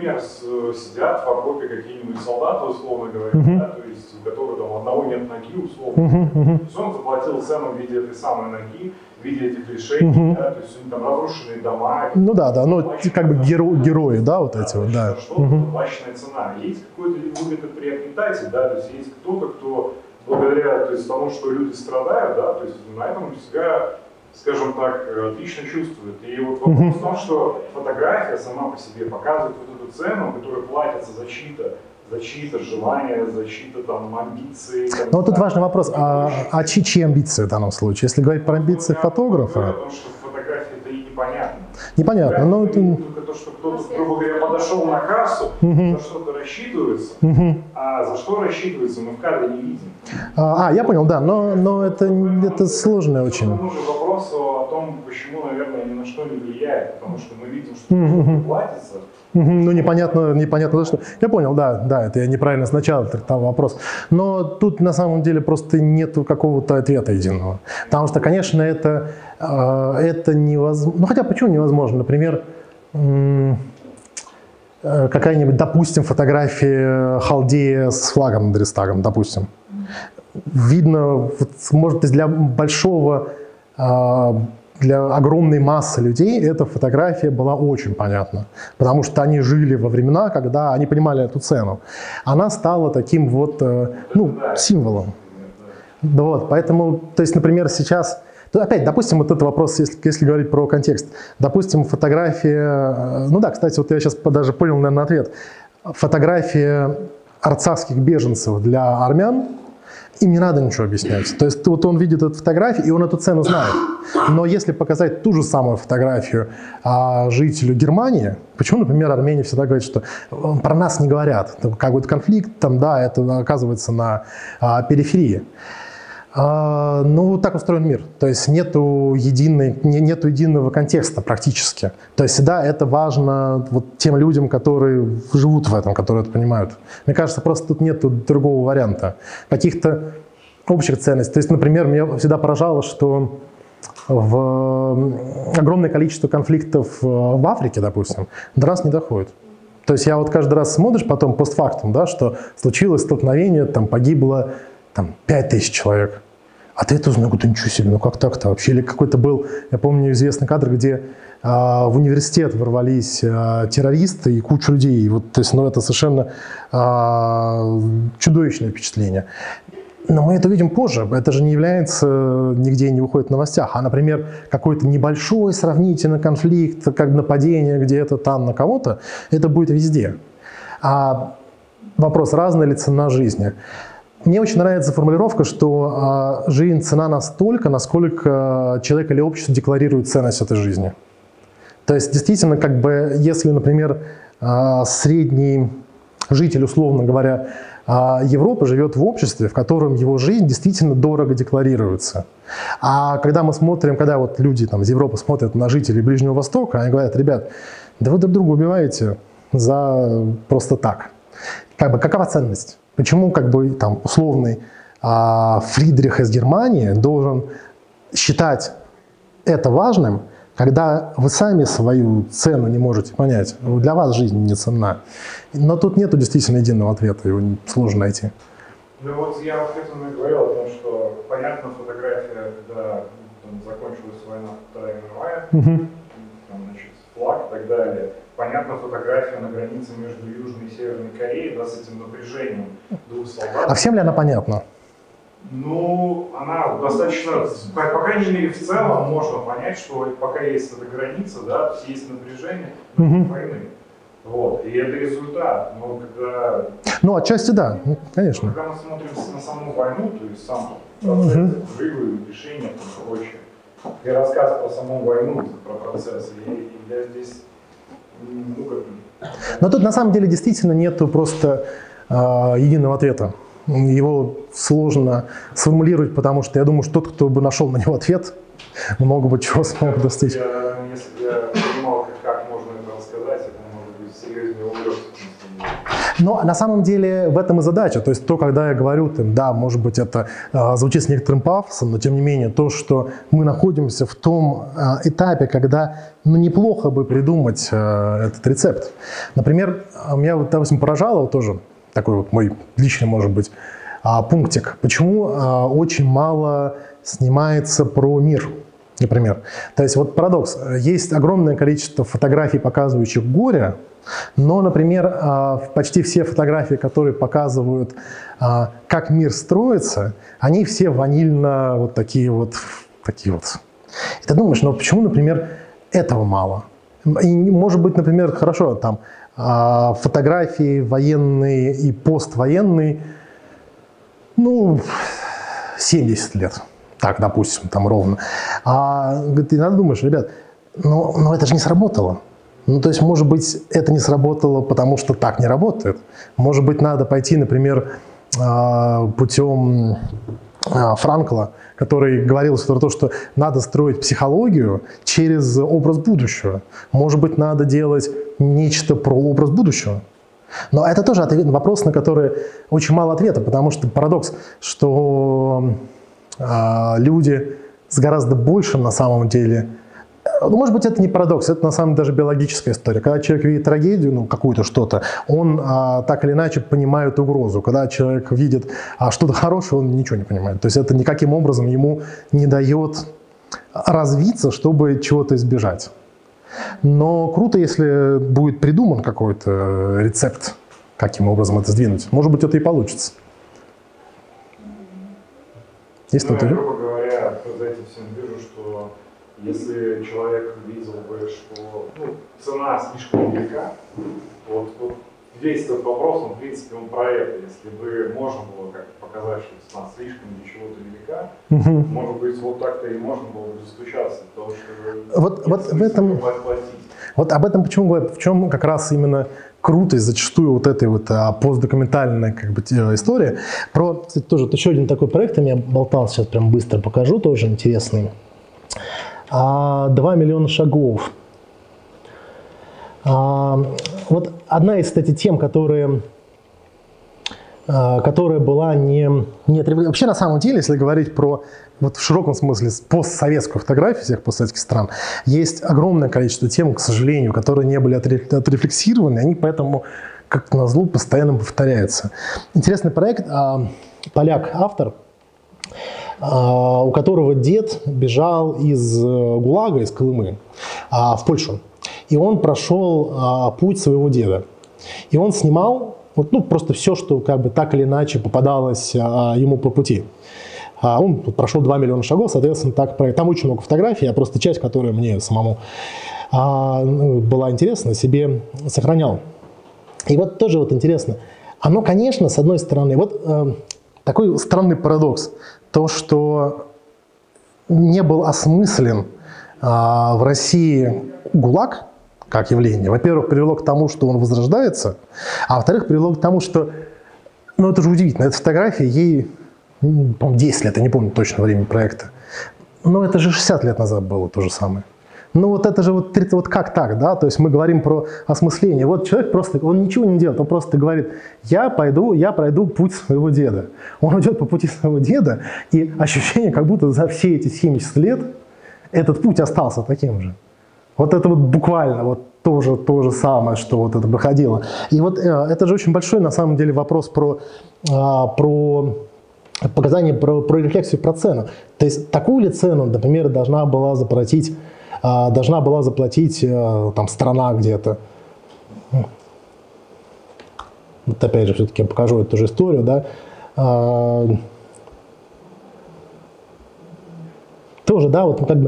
например, сидят в окопе какие-нибудь солдаты, условно говоря, да, то есть у которых там одного нет ноги, условно. То есть он заплатил цену в виде этой самой ноги, в виде этих решений, да, то есть у них там разрушенные дома. Ну да, ну как бы герои, да, вот эти вот, да. Что-то заплаченная цена. Есть какой-то выгодоприобретатель, да, то есть есть кто-то, кто благодаря, то есть, тому, что люди страдают, да, то есть на этом себя, скажем так, отлично чувствует. И вот вопрос в том, что фотография сама по себе показывает вот эту цену, которая платится за чьи-то желания, за чьи-то там амбиции. Но вот тут важный вопрос, а чьи амбиции в данном случае? Если говорить про амбиции фотографа... Потому что фотография это и непонятно. Непонятно, но... Только то, что кто-то, грубо говоря, подошел на кассу, за что-то рассчитывается, а за что рассчитывается, мы в кадре не видим. Я понял, да, но это сложно очень. К тому же вопросу о том, почему, наверное, ни на что не влияет, потому что мы видим, что платится. Ну, непонятно за что. Я понял, да, это я неправильно сначала трактовал вопрос. Но тут на самом деле просто нету какого-то ответа единого. Потому что, конечно, это невозможно. Ну, хотя почему невозможно? Например, какая-нибудь, допустим, фотография халдея с флагом над Рейхстагом, допустим. Видно, может, для для огромной массы людей эта фотография была очень понятна, потому что они жили во времена, когда они понимали эту цену. Она стала таким вот, символом. Вот, поэтому, то есть, например, сейчас, опять, допустим, вот этот вопрос, если говорить про контекст, допустим, фотография, кстати, вот я сейчас даже понял, наверное, ответ. Фотография арцахских беженцев для армян, им не надо ничего объяснять. То есть вот он видит эту фотографию, и он эту цену знает. Но если показать ту же самую фотографию жителю Германии, почему, например, Армения всегда говорит, что про нас не говорят. Какой-то конфликт, там, да, это оказывается на периферии. Так устроен мир. То есть нету единого контекста практически. То есть, да, это важно вот тем людям, которые живут в этом, которые это понимают. Мне кажется, просто тут нету другого варианта. Каких-то общих ценностей. То есть, например, меня всегда поражало, что огромное количество конфликтов в Африке, допустим, до нас не доходит. То есть я вот каждый раз смотришь потом постфактум, да, что случилось столкновение, там погибло 5000 человек. А ты это узнал, да ничего себе, как так-то вообще? Или какой-то был, я помню, известный кадр, где в университет ворвались террористы и кучу людей. Вот, то есть, это совершенно чудовищное впечатление. Но мы это видим позже. Это же не является, нигде не выходит в новостях. А, например, какой-то небольшой сравнительный конфликт, как нападение где-то там на кого-то, это будет везде. А вопрос, разная ли цена жизни? Мне очень нравится формулировка, что жизнь цена настолько, насколько человек или общество декларирует ценность этой жизни. То есть, действительно, если, например, средний житель, условно говоря, Европы живет в обществе, в котором его жизнь действительно дорого декларируется. А когда мы смотрим, когда вот люди из Европы смотрят на жителей Ближнего Востока, они говорят: ребят, да вы друг друга убиваете за просто так. Какова ценность? Почему условный Фридрих из Германии должен считать это важным, когда вы сами свою цену не можете понять? Для вас жизнь не ценна. Но тут нету действительно единого ответа, его сложно найти. Ну вот я к этому и говорил о том, что понятно, фотография, когда закончилась война Вторая мировая, флаг и так далее. Понятно, фотография на границе между Южной и Северной Кореей, да, с этим напряжением двух солдат. А всем ли она понятна? Она достаточно, по крайней мере, в целом можно понять, что пока есть эта граница, да, есть напряжение войны. Вот, и это результат. Но когда... отчасти да, конечно. Когда мы смотрим на саму войну, то есть сам процесс взрывы, решения и прочее, и рассказ про саму войну, про процесс, я здесь... Но тут на самом деле действительно нету просто единого ответа. Его сложно сформулировать, потому что я думаю, что тот, кто бы нашел на него ответ, много бы чего смог достичь. Если бы я понимал, как можно это рассказать, это может быть серьезнее увлекся. Но на самом деле в этом и задача. То есть то, когда я говорю, там, да, может быть, это звучит с некоторым пафосом, но тем не менее, то, что мы находимся в том этапе, когда неплохо бы придумать этот рецепт. Например, меня, допустим, поражало тоже, такой вот мой личный, может быть, пунктик, почему очень мало снимается про мир, например. То есть вот парадокс. Есть огромное количество фотографий, показывающих горе, но, например, почти все фотографии, которые показывают, как мир строится, они все ванильно вот такие вот. И ты думаешь, ну почему, например, этого мало? И, может быть, например, хорошо, там фотографии военные и поствоенные, 70 лет. Так, допустим, там ровно. Ты надо думаешь, ребят, но это же не сработало. То есть, может быть, это не сработало, потому что так не работает. Может быть, надо пойти, например, путем Франкла, который говорил про то, что надо строить психологию через образ будущего. Может быть, надо делать нечто про образ будущего. Но это тоже вопрос, на который очень мало ответа, потому что парадокс, что люди с гораздо большим на самом деле. Может быть, это не парадокс, это на самом деле даже биологическая история. Когда человек видит трагедию, какую-то что-то, он так или иначе понимает угрозу. Когда человек видит что-то хорошее, он ничего не понимает. То есть это никаким образом ему не дает развиться, чтобы чего-то избежать. Но круто, если будет придуман какой-то рецепт, каким образом это сдвинуть. Может быть, это и получится. Есть я, грубо говоря, за этим всем вижу, что если человек видел бы, что цена слишком велика, вот весь этот вопрос, в принципе, он про это. Если бы можно было как показать, что цена слишком для чего-то велика, может быть, вот так-то и можно было бы достучаться до того, что вот в этом, вот об этом почему говорят, в чем как раз именно крутость зачастую вот этой вот постдокументальной истории. Кстати, тоже еще один такой проект у меня болтал, сейчас прям быстро покажу, тоже интересный. 2 миллиона шагов. Вот одна из, кстати, тем, которая была не вообще на самом деле, если говорить про вот в широком смысле постсоветскую фотографию всех постсоветских стран, есть огромное количество тем, к сожалению, которые не были отрефлексированы, они поэтому, как назло, постоянно повторяются. Интересный проект, поляк-автор, у которого дед бежал из ГУЛАГа, из Колымы, в Польшу. И он прошел путь своего деда. И он снимал просто все, что так или иначе попадалось ему по пути. Он прошел 2 миллиона шагов, соответственно, там очень много фотографий, а просто часть, которая мне самому была интересна, себе сохранял. И вот тоже интересно. Оно, конечно, с одной стороны, такой странный парадокс. То, что не был осмыслен в России ГУЛАГ как явление, во-первых, привело к тому, что он возрождается, а во-вторых, привело к тому, что, это же удивительно, эта фотография, ей, по-моему, 10 лет, я не помню точно время проекта, но это же 60 лет назад было то же самое. Это же как так, да? То есть мы говорим про осмысление. Человек просто, он ничего не делает, он просто говорит, я пройду путь своего деда. Он идет по пути своего деда, и ощущение, как будто за все эти 70 лет этот путь остался таким же. Это буквально то же самое, что это проходило. И это же очень большой, на самом деле, вопрос про показания, про рефлексию, про цену. То есть такую ли цену, например, должна была заплатить там страна где-то. Опять же, все-таки я покажу эту же историю, да. Тоже, да,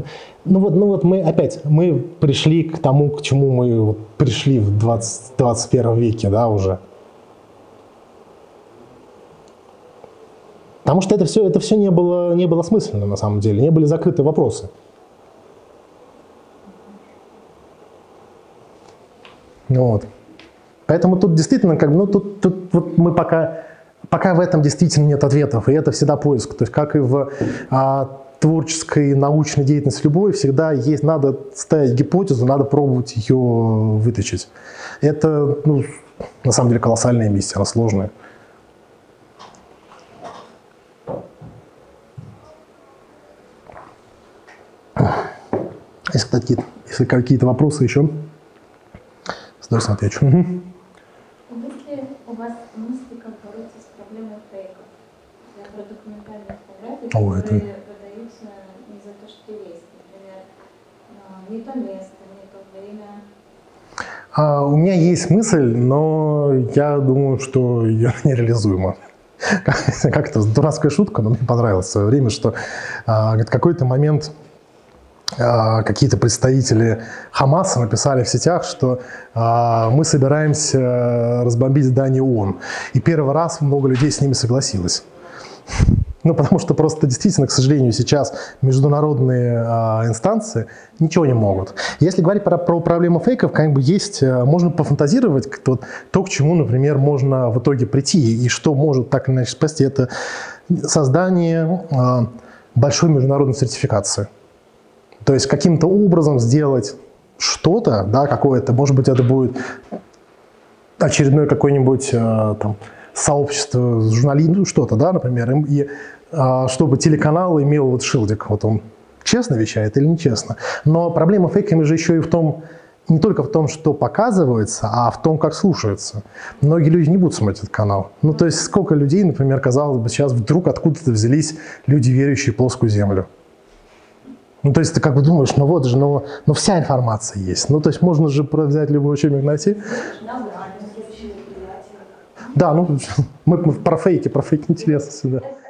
мы пришли к тому, к чему мы пришли в 21 веке, да, уже. Потому что это все не было осмысленно, на самом деле, не были закрыты вопросы. Поэтому тут действительно, тут мы пока в этом действительно нет ответов, и это всегда поиск. То есть, как и в творческой, научной деятельности любой, всегда надо ставить гипотезу, надо пробовать ее вытащить. Это, на самом деле колоссальная миссия, она сложная. Если какие-то вопросы еще, с удовольствием отвечу. Есть ли у вас мысли, как бороться с проблемой фейков? Я про документальные фотографии, которые выдаются не за то, что есть. Например, не то место, не то время. У меня есть мысль, но я думаю, что ее нереализуема. Как-то дурацкая шутка, но мне понравилось в свое время, что в какой-то момент какие-то представители Хамаса написали в сетях, что мы собираемся разбомбить здание ООН. И первый раз много людей с ними согласилось. Ну, потому что просто действительно, к сожалению, сейчас международные инстанции ничего не могут. Если говорить про проблему фейков, как бы есть, можно пофантазировать то, к чему, например, можно в итоге прийти, и что может так или иначе спасти, это создание большой международной сертификации. То есть каким-то образом сделать что-то, да, какое-то, может быть, это будет очередное какое-нибудь там сообщество журналистов, ну, что-то, да, например, и чтобы телеканал имел вот шилдик, вот он честно вещает или нечестно. Но проблема фейками же еще и в том, не только в том, что показывается, а в том, как слушается. Многие люди не будут смотреть этот канал. Ну, то есть сколько людей, например, казалось бы, сейчас вдруг откуда-то взялись люди, верующие в плоскую землю. Ну, то есть ты как бы думаешь, ну вот же, ну вся информация есть. Ну, то есть можно же взять любой учебник, найти. Да, ну мы про фейки интересно всегда.